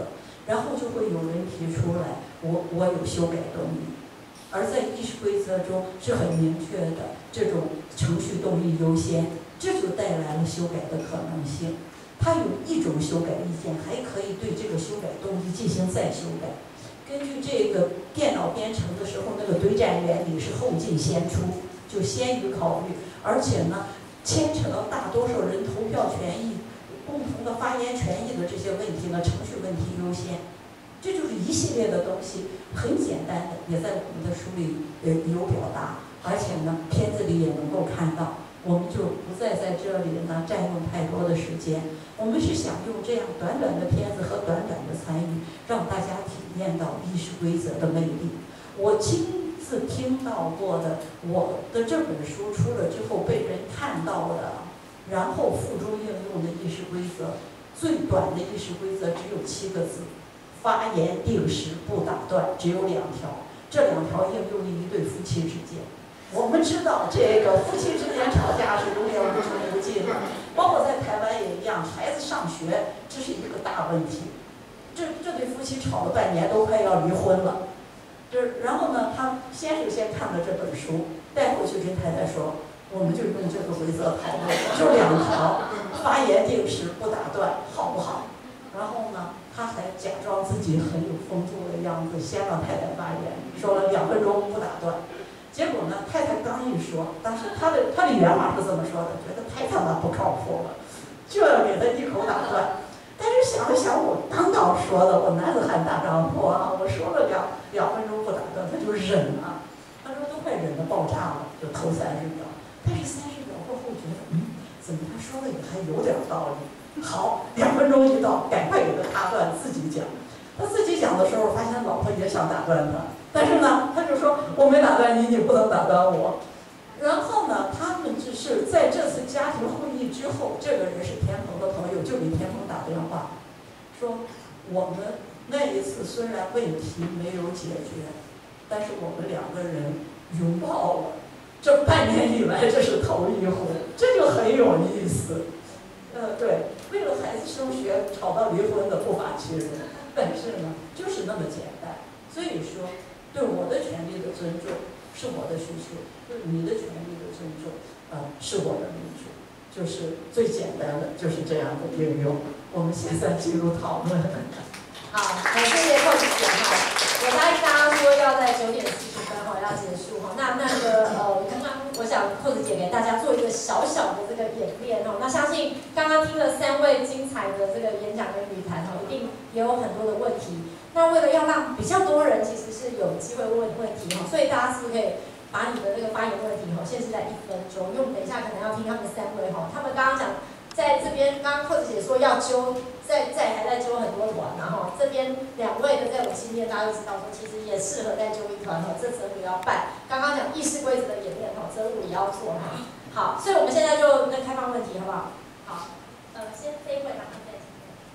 然后就会有人提出来，我我有修改动议，而在议事规则中是很明确的，这种程序动议优先，这就带来了修改的可能性。他有一种修改意见，还可以对这个修改动议进行再修改。根据这个电脑编程的时候，那个堆栈原理是后进先出，就先于考虑，而且呢，牵扯到大多数人投票权益、共同的发言权益的这些问题呢，程序问题优先。这就是一系列的东西，很简单的，也在我们的书里呃有表达，而且呢，片子里也能够看到。我们就不再在这里呢占用太多的时间。我们是想用这样短短的片子和短短的参与，让大家体验到议事规则的魅力。我亲自听到过的，我的这本书出了之后被人看到的，然后付诸应用的议事规则，最短的议事规则只有七个字：发言定时不打断，只有两条。这两条应用于一对夫妻之间。我们知道，这个夫妻之间吵架是永远无穷无尽的，包括在台湾也一样，孩子上学这是一个大问题。这这对夫妻吵了半年，都快要离婚了。这然后呢，他先是先看了这本书，带回去跟太太说，我们就用这个规则讨论，就两条：发言定时不打断，好不好？然后呢，他还假装自己很有风度的样子，先让太太发言，说了两分钟不打断。结果呢，太太刚一说，当时他的他的原话是这么说的，觉得太他妈不靠谱了，就要给他一口打断。但是想了想，我刚刚说的，我男子汉大丈夫啊，我说了两两分钟不打断，他就忍了。他说都快忍得爆炸了，就头三十秒。但是三十秒过后觉得，嗯，怎么他说的也还有点道理。好，两分钟一到，赶快给他打断，自己讲。他自己讲的时候，发现老婆也想打断他。但是呢，他就说我没打断你，你不能打断我。然后呢，他们只是在这次家庭会议之后，这个人是田鹏的朋友，就给田鹏打电话，说我们那一次虽然问题没有解决，但是我们两个人拥抱了。这半年以来，这是头一回，这就很有意思。呃，对，为了孩子升学吵到离婚的不乏其人，但是呢，就是那么简单。所以说，对我的权利的尊重是我的需求，对你的权利的尊重，呃，是我的民主，就是最简单的，就是这样的应用。我们现在进入讨论。 好，感谢寇姐哈，我答应大家说要在九点四十分哈要结束哈。那那个呃，刚刚我想寇子姐给大家做一个小小的这个演练哈。那相信刚刚听了三位精彩的这个演讲跟语谈哈，一定也有很多的问题。那为了要让比较多人其实是有机会问问题哈，所以大家是不是可以把你的那个发言问题哈限制在一分钟？因为我们等一下可能要听他们三位哈，他们刚刚讲在这边，刚刚寇子姐说要揪，在在还在揪很多团，然后这边两位的在我心里面大家都知道说，其实也适合再揪一团哈，这哲武也要办。刚刚讲议事规则的演练哈，哲武也要做哈。好，所以我们现在就那开放问题好不好？好，呃，先这一位马上再。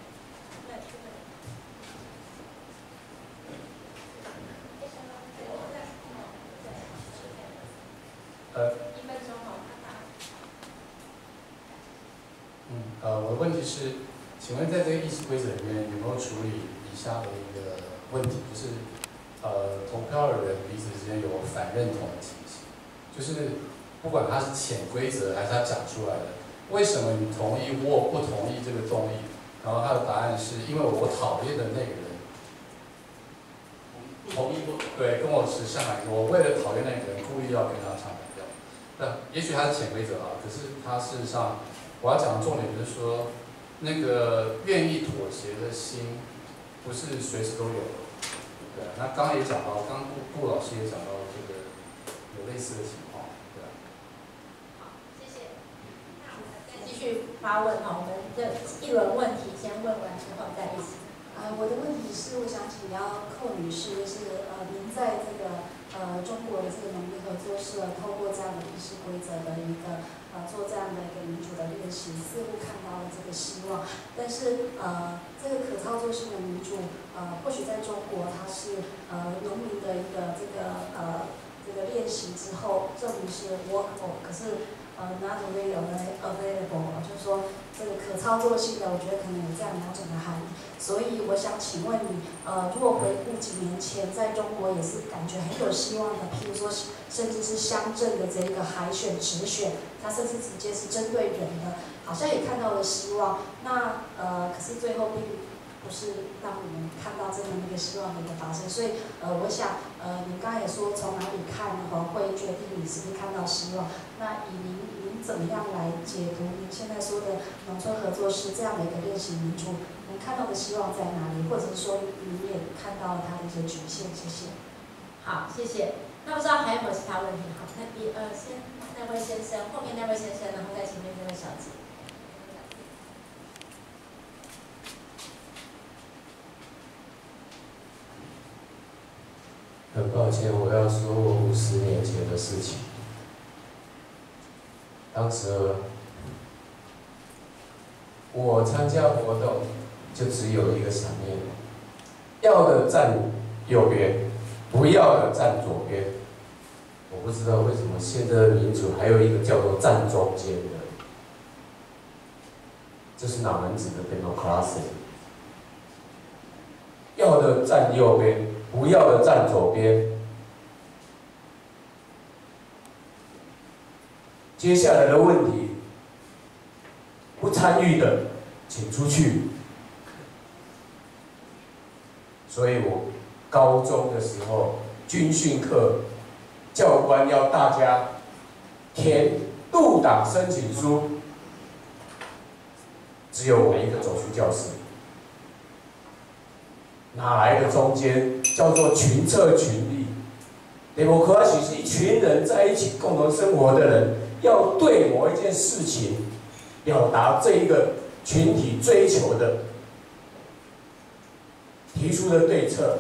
呃， 一分钟哦。 嗯，呃，我的问题是，请问在这个议事规则里面有没有处理以下的一个问题，就是呃，投票的人彼此之间有反认同的情形，就是不管他是潜规则还是他讲出来的，为什么你同意或不同意这个动议？然后他的答案是因为我讨厌的那个人。同意不？对，跟我持相反，我为了讨厌那个人，故意要跟他唱反调。那也许他是潜规则啊，可是他事实上，我要讲的重点就是说，那个愿意妥协的心，不是随时都有的。对啊，那刚刚也讲到，刚刚顾顾老师也讲到这个有类似的情况，对啊。 好，谢谢。那我们再继续发问哈，我们这一轮问题先问完之后再一起。 呃，我的问题是，我想请教寇女士，就是呃，您在这个呃中国的这个农业合作社，透过这样的议事规则的一个呃做这样的一个民主的练习，似乎看到了这个希望。但是呃，这个可操作性的民主，呃，或许在中国它是呃农民的一个这个呃这个练习之后，证明是 workable， 可是呃 not really available， 就是说这个可操作性的，我觉得可能有这样两种的含义。 所以我想请问你，呃，如果回顾几年前在中国也是感觉很有希望的，譬如说甚至是乡镇的这个海选直选，它甚至直接是针对人的，好像也看到了希望。那呃，可是最后并不是让我们看到真的那个希望的一个发生。所以呃，我想呃，您刚才也说从哪里看哈，会决定你是不是看到希望。那以您您怎么样来解读您现在说的农村合作式这样的一个练习民主？您看到的希望在哪里，或者是说你也看到了它的一些局限？谢谢。 好，谢谢。那不知道还有没有其他问题？好，那第呃先那位先生，后面那位先生，然后在前面这位小姐。 很抱歉，我要说我五十年前的事情。当时我参加活动就只有一个想念，要的站右边，不要的站左边。我不知道为什么现在的民主还有一个叫做站中间的，这是哪门子的 democracy？ 要的站右边，不要的站左边。接下来的问题，不参与的请出去。所以我高中的时候军训课，教官要大家填入党申请书，只有我一个走出教室。哪来的中间？叫做群策群力。democracy 是一群人在一起共同生活的人，要对某一件事情表达这一个群体追求的、提出的对策。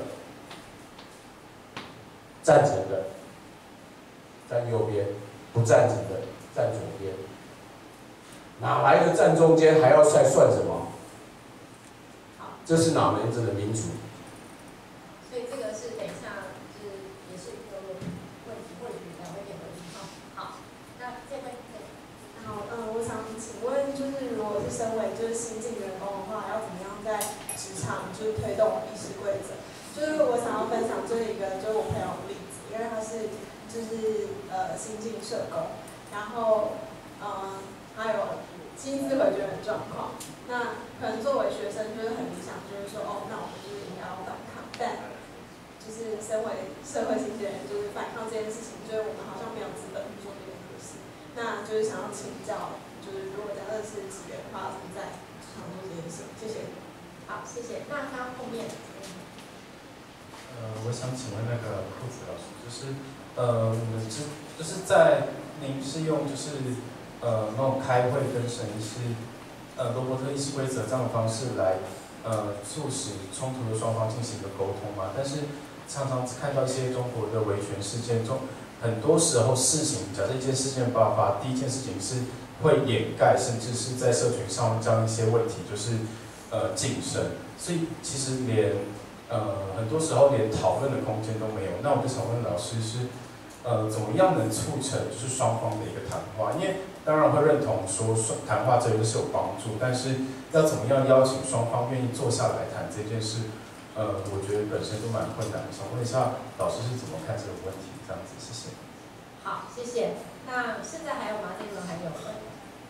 赞成的站右边，不赞成的站左边。哪来的站中间？还要再算什么？这是哪门子的民主？ 所以这个是等一下就是也是一个问题，或许两位也回应。好，好，那这位对。 好，嗯，我想请问，就是如果是身为就是新进员工的话，要怎么样在职场就是推动议事规则？就是我想要分享就是一个就是我朋友的例子，因为他是就是呃新进社工，然后嗯还有薪资回绝的状况。那可能作为学生就是很理想，就是说哦，那我们就是应该要反抗，但就是身为社会新鲜人，就是反抗这件事情，就是我们好像没有资本去做这件事。那就是想要请教，就是如果假设是职员的话，怎么在职场做这件事？谢谢。 好，谢谢。那他后面。 呃，我想请问那个兔子老师，就是呃，我们是就是在您是用就是呃那种开会跟审议是呃罗伯特议事规则这样的方式来呃促使冲突的双方进行一个沟通嘛？但是常常看到一些中国的维权事件中，很多时候事情，假设一件事件爆发，第一件事情是会掩盖，甚至是在社群上将一些问题就是呃晋升，所以其实连。呃，很多时候连讨论的空间都没有。那我就想问老师是，呃，怎么样能促成就是双方的一个谈话？因为当然会认同说谈话这个是有帮助，但是要怎么样邀请双方愿意坐下来谈这件事，呃，我觉得本身都蛮困难的。想问一下老师是怎么看这个问题？这样子，谢谢。 好，谢谢。那现在还有吗？这轮还有问？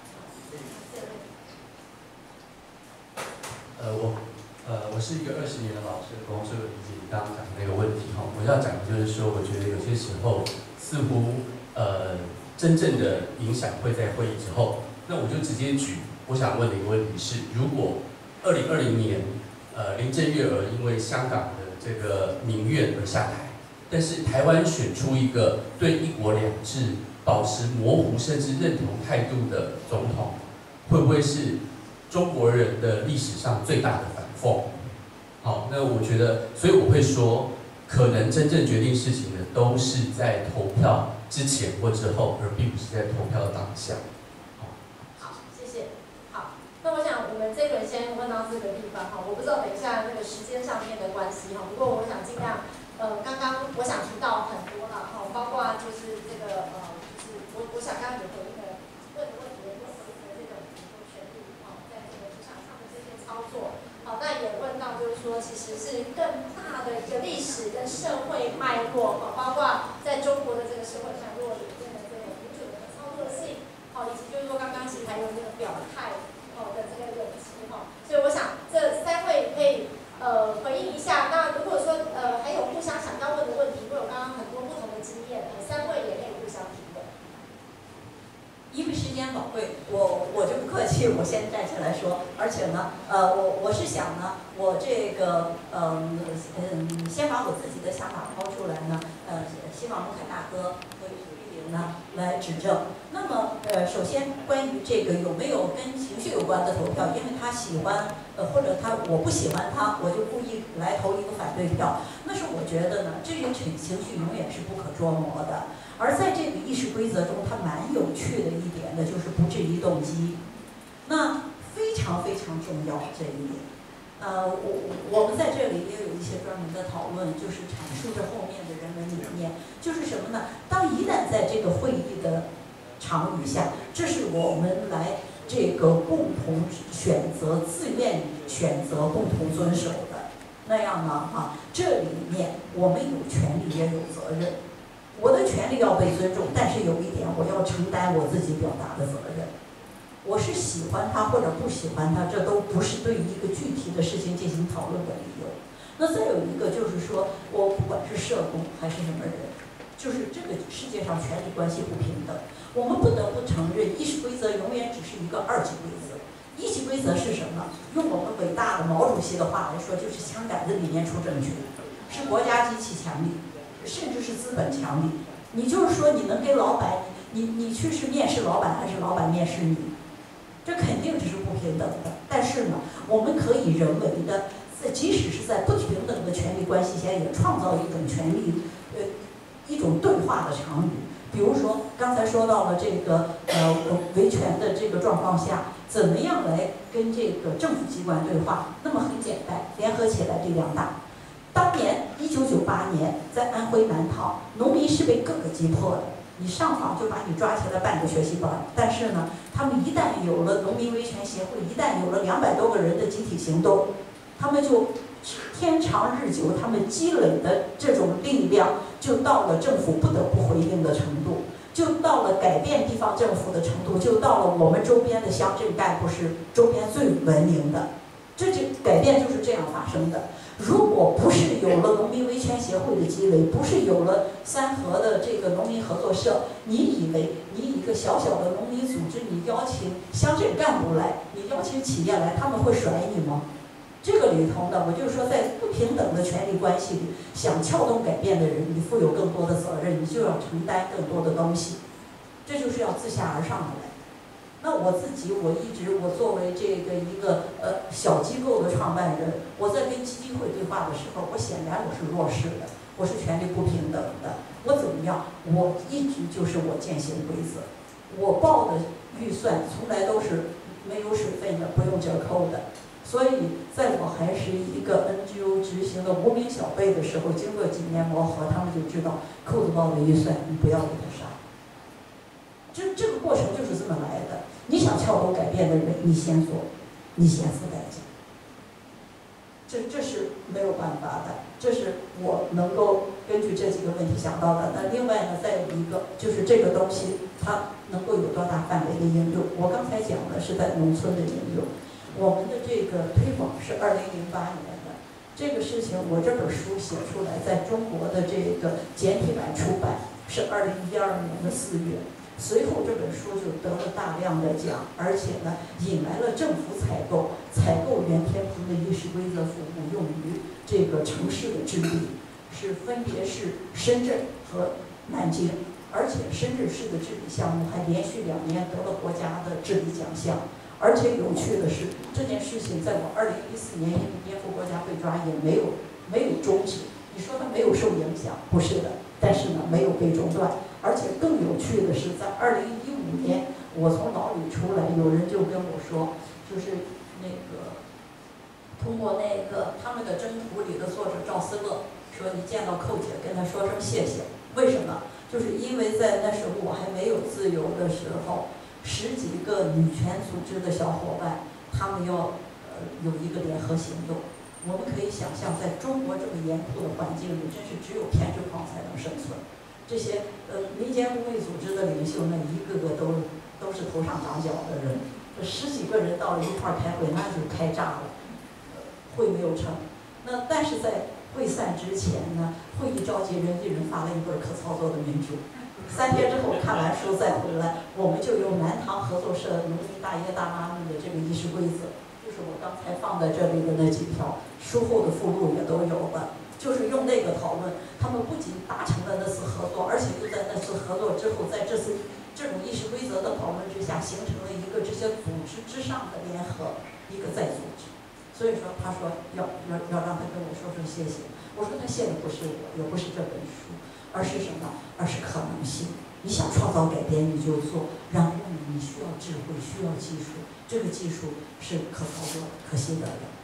呃，我。呃，我是一个二十年的老师，公所以我理解你刚刚讲的那个问题哈。我要讲的就是说，我觉得有些时候似乎呃真正的影响会在会议之后。那我就直接举，我想问的一个问题是：如果二零二零年呃林郑月娥因为香港的这个民怨而下台，但是台湾选出一个对一国两制保持模糊甚至认同态度的总统，会不会是中国人的历史上最大的反讽？好，那我觉得，所以我会说，可能真正决定事情的都是在投票之前或之后，而并不是在投票的当下。 好，谢谢。好，那我想我们这一轮先问到这个地方哈，我不知道等一下那个时间上面的关系哈，不过我想尽量，呃，刚刚我想提到很多了哈，包括就是这个呃，就是我我想刚刚有回应的问的问题，也问回应的这种比如说权利哈，在这个职场上的这些操作。好，那也问到到，就是说其实是更大的一个历史跟社会脉络，包括在中国的这个社会脉络里面的这个民主的操作性，好，以及就是说刚刚其实还有这个表态哦的这个勇气哈，所以我想这三位可以呃回应一下。那如果说呃还有互相想要问的问题，会有刚刚很多不同的经验，呃三位也可以互相提问。 因为时间宝贵，我我就不客气，我先站起来说。而且呢，呃，我我是想呢，我这个嗯嗯，先把我自己的想法抛出来呢，呃，希望陆凯大哥和吕玉玲呢来指正。那么，呃，首先关于这个有没有跟情绪有关的投票，因为他喜欢，呃，或者他我不喜欢他，我就故意来投一个反对票，那是我觉得呢，这种情情绪永远是不可捉摸的。而在这个议事规则中，它蛮有趣的一点的就是不质疑动机，那非常非常重要这一点。呃，我我们在这里也有一些专门的讨论，就是阐述着后面的人文理念，就是什么呢？当一旦在这个会议的场域下，这是我们来这个共同选择、自愿选择、共同遵守的，那样呢，啊，这里面我们有权利也有责任。我的权利要被尊重，但是有一点，我要承担我自己表达的责任。我是喜欢他或者不喜欢他，这都不是对于一个具体的事情进行讨论的理由。那再有一个就是说，我不管是社工还是什么人，就是这个世界上权力关系不平等，我们不得不承认，议事规则永远只是一个二级规则。一级规则是什么？用我们伟大的毛主席的话来说，就是枪杆子里面出政权，是国家机器强力。甚至是资本强力，你就是说你能跟老板，你你去是面试老板还是老板面试你，这肯定只是不平等的。但是呢，我们可以人为的，在即使是在不平等的权力关系下，也创造一种权力，呃，一种对话的场域。比如说刚才说到了这个呃维权的这个状况下，怎么样来跟这个政府机关对话？那么很简单，联合起来力量大。当年一九九八年，在安徽南唐，农民是被各个击破的。你上访就把你抓起来办个学习班，但是呢，他们一旦有了农民维权协会，一旦有了两百多个人的集体行动，他们就天长日久，他们积累的这种力量，就到了政府不得不回应的程度，就到了改变地方政府的程度，就到了我们周边的乡镇干部是周边最文明的，这就改变就是这样发生的。如果不是有了农民维权协会的积累，不是有了三河的这个农民合作社，你以为你一个小小的农民组织，你邀请乡镇干部来，你邀请企业来，他们会甩你吗？这个里头呢，我就说，在不平等的权力关系里，想撬动改变的人，你负有更多的责任，你就要承担更多的东西，这就是要自下而上的来。那我自己，我一直我作为这个一个呃小机构的创办人，我在跟基金会对话的时候，我显然我是弱势的，我是权力不平等的。我怎么样？我一直就是我践行规则，我报的预算从来都是没有水分的，不用折扣的。所以在我还是一个 N G O 执行的无名小辈的时候，经过几年磨合，他们就知道扣子报的预算你不要给他杀。这这个过程就是这么来的。你想撬动改变的人，你先做，你先付代价。这这是没有办法的，这是我能够根据这几个问题想到的。那另外呢，再有一个就是这个东西它能够有多大范围的应用？我刚才讲的是在农村的应用，我们的这个推广是二零零八年的。这个事情我这本书写出来，在中国的这个简体版出版是二零一二年的四月。随后这本书就得了大量的奖，而且呢引来了政府采购，采购原天平的议事规则服务用于这个城市的治理，是分别是深圳和南京，而且深圳市的治理项目还连续两年得了国家的治理奖项。而且有趣的是，这件事情在我二零一四年因为颠覆国家被抓也没有没有终止。你说它没有受影响，不是的，但是呢没有被中断。而且更有趣的是，在二零一五年，我从牢里出来，有人就跟我说，就是那个通过那个他们的征途里的作者赵思乐说，你见到寇姐跟她说声谢谢。为什么？就是因为在那时候我还没有自由的时候，十几个女权组织的小伙伴，他们要呃有一个联合行动， 我们可以想象，在中国这么严酷的环境里，真是只有偏执狂才能生存。这些呃民间公益组织的领袖，那一个个都都是头上长角的人，这十几个人到了一块儿开会，那就开炸了，呃，会没有成。那但是在会散之前呢，会议召集人一人发了一本可操作的民主。三天之后看完书再回来，我们就用南唐合作社农民大爷大妈们的这个议事规则，就是我刚才放在这里的那几条，书后的附录也都有了，就是用那个讨论。他们不仅达成了那次合作，而且又在那次合作之后，在这次这种议事规则的讨论之下，形成了一个这些组织之上的联合，一个再组织。所以说，他说要要要让他跟我说说谢谢。我说他谢的不是我，也不是这本书，而是什么？而是可能性。你想创造改变，你就做。然后你需要智慧，需要技术，这个技术是可操作、可信得的。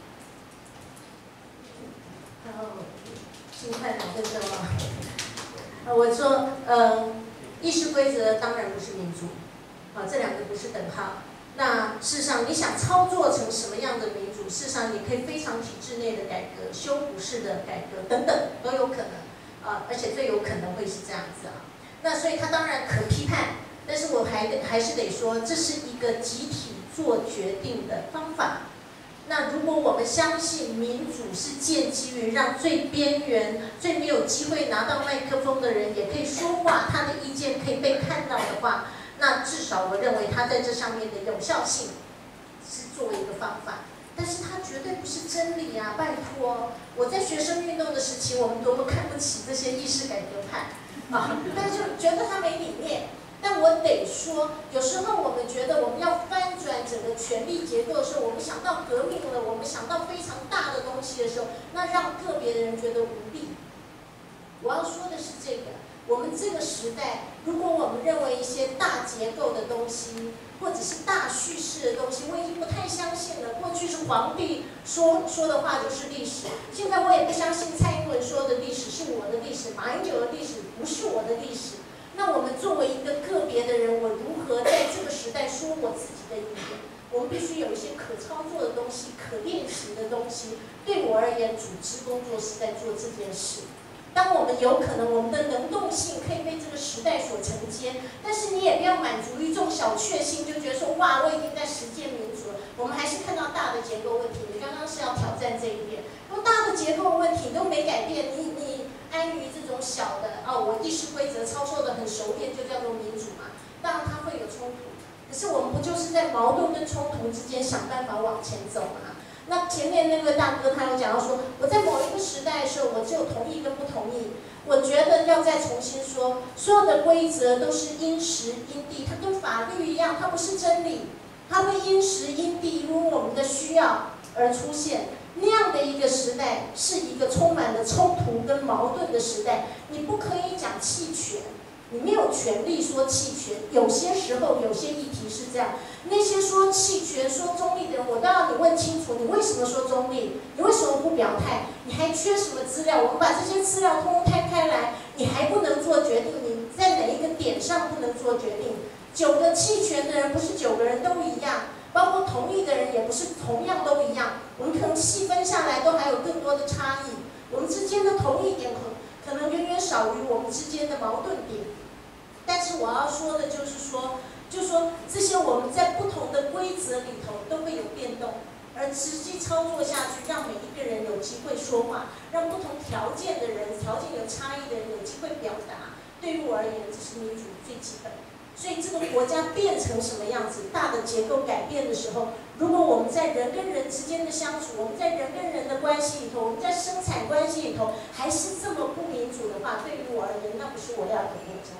然后，心态两分钟啊。呃，我说，呃，议事规则当然不是民主，啊，这两个不是等号。那事实上，你想操作成什么样的民主？事实上，你可以非常体制内的改革、修补式的改革等等都有可能，啊，而且最有可能会是这样子啊。那所以它当然可批判，但是我还得还是得说，这是一个集体做决定的方法。那如果我们相信民主是建基于让最边缘、最没有机会拿到麦克风的人也可以说话，他的意见可以被看到的话，那至少我认为它在这上面的有效性是作为一个方法。但是它绝对不是真理啊！拜托，我在学生运动的时期，我们多么看不起这些意识改革派啊！但是觉得他没理念。但我得说，有时候我们觉得我们要翻转整个权力结构的时候，我们想到革命了，我们想到非常大的东西的时候，那让个别的人觉得无力。我要说的是这个，我们这个时代，如果我们认为一些大结构的东西，或者是大叙事的东西，我已经不太相信了。过去是皇帝说说的话就是历史，现在我也不相信蔡英文说的历史是我的历史，马英九的历史不是我的历史。那我们作为一个个别的人，我如何在这个时代说我自己的意见？我们必须有一些可操作的东西、可练习的东西。对我而言，组织工作是在做这件事。当我们有可能我们的能动性可以被这个时代所承接，但是你也不要满足于这种小确幸，就觉得说哇，我已经在实践民主了。我们还是看到大的结构问题。你刚刚是要挑战这一点，那大的结构问题都没改变，你你安于这种小的哦，我议事规则操作的很熟练，就叫做民主嘛？当然它会有冲突，可是我们不就是在矛盾跟冲突之间想办法往前走吗？那前面那个大哥他有讲到说，我在某一个时代的时候，我只有同意跟不同意。我觉得要再重新说，所有的规则都是因时因地，它跟法律一样，它不是真理，它会因时因地，因为我们的需要而出现。那样的一个时代，是一个充满了冲突跟矛盾的时代。你不可以讲弃权，你没有权利说弃权。有些时候，有些议题是这样。那些说弃权、说中立的人，我都要你问清楚，你为什么说中立？你为什么不表态？你还缺什么资料？我们把这些资料通通摊开来，你还不能做决定？你在哪一个点上不能做决定？九个弃权的人不是九个人都一样，包括同意的人也不是同样都一样。我们可能细分下来都还有更多的差异。我们之间的同意点可能远远少于我们之间的矛盾点。但是我要说的就是说。就说这些我们在不同的规则里头都会有变动，而实际操作下去，让每一个人有机会说话，让不同条件的人、条件有差异的人有机会表达。对于我而言，这是民主最基本。所以这个国家变成什么样子，大的结构改变的时候，如果我们在人跟人之间的相处，我们在人跟人的关系里头，我们在生产关系里头还是这么不民主的话，对于我而言，那不是我要的国家。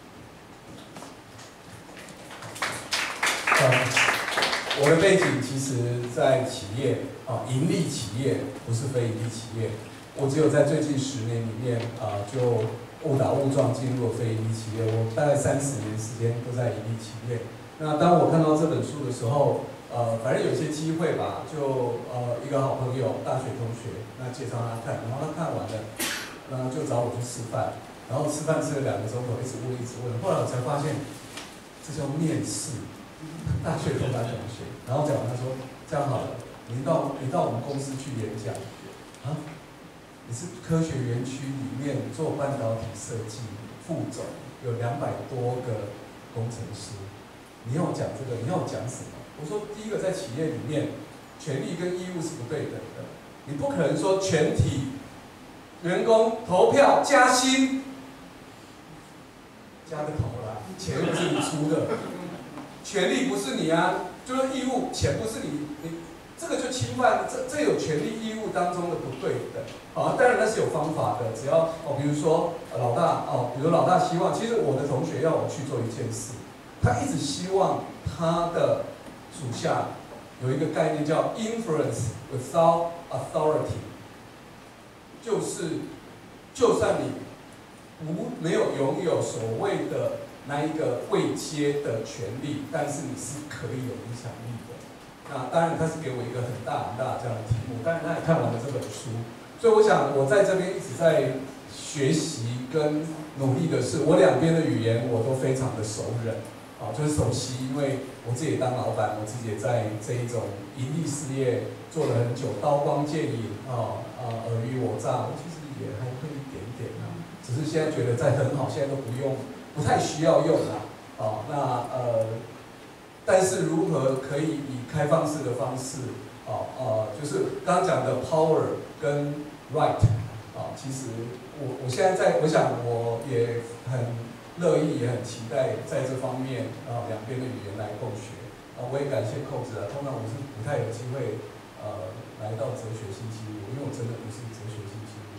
呃，我的背景其实，在企业啊，盈利企业不是非盈利企业。我只有在最近十年里面啊，就误打误撞进入了非盈利企业。我大概三十年时间都在盈利企业。那当我看到这本书的时候，呃，反正有些机会吧，就呃一个好朋友，大学同学，那介绍他看，然后他看完了，然后就找我去吃饭，然后吃饭吃了两个钟头，一直问一直问，后来我才发现，这叫面试。大学同班同学，然后讲完他说这样好了，你到你到我们公司去演讲， 啊，你是科学园区里面做半导体设计副总，有两百多个工程师，你要我讲这个，你要我讲什么？我说第一个在企业里面，权利跟义务是不对等的，你不可能说全体员工投票加薪，加个头啦，钱又不是你出的，权利不是你啊，就是义务，钱不是你你。这个就侵犯这这有权利义务当中的不对等，啊，当然那是有方法的，只要哦，比如说老大哦，比如老大希望，其实我的同学要我去做一件事，他一直希望他的属下有一个概念叫 influence without authority， 就是就算你无没有拥有所谓的那一个位阶的权利，但是你是可以有影响力的。那当然，他是给我一个很大很大这样的题目，当然他也看完了这本书，所以我想我在这边一直在学习跟努力的是，我两边的语言我都非常的熟稔，啊，就是熟悉，因为我自己也当老板，我自己也在这一种盈利事业做了很久，刀光剑影啊啊尔虞我诈，我其实也还会一点点啊，只是现在觉得在很好，现在都不用，不太需要用啦，啊，那呃。但是如何可以以开放式的方式，啊呃，就是刚刚讲的 power 跟 right， 啊，其实我我现在在，我想我也很乐意，也很期待在这方面啊两边的语言来共学。啊，我也感谢寇子啊，通常我是不太有机会呃来到哲学星期五，因为我真的不是哲学星期五。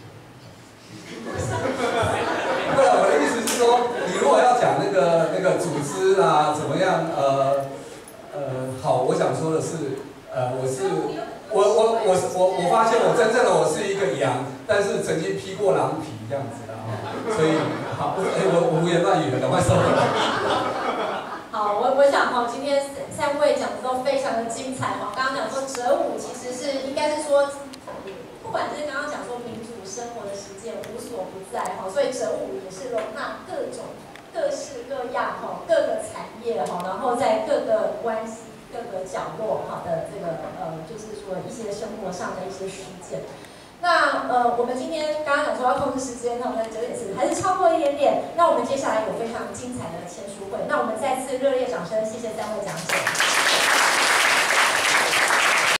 对了，我的意思是说，你如果要讲那个那个组织啊，怎么样呃。呃，好，我想说的是，呃，我是我我我我我发现我真正的我是一个羊，但是曾经披过狼皮这样子的啊，所以好，哎，我我胡言乱语了，赶快收回来。 好，我我想哈，今天三位讲的都非常的精彩哈。刚刚讲说哲武其实是应该是说，不管是刚刚讲说民主生活的实践无所不在哈，所以哲武也是容纳各种。各式各样哈，各个产业哈，然后在各个关系、各个角落哈的这个呃，就是说一些生活上的一些实践。那呃，我们今天刚刚讲说要控制时间，那我们九点四十还是超过一点点。那我们接下来有非常精彩的签书会，那我们再次热烈掌声，谢谢三位讲者。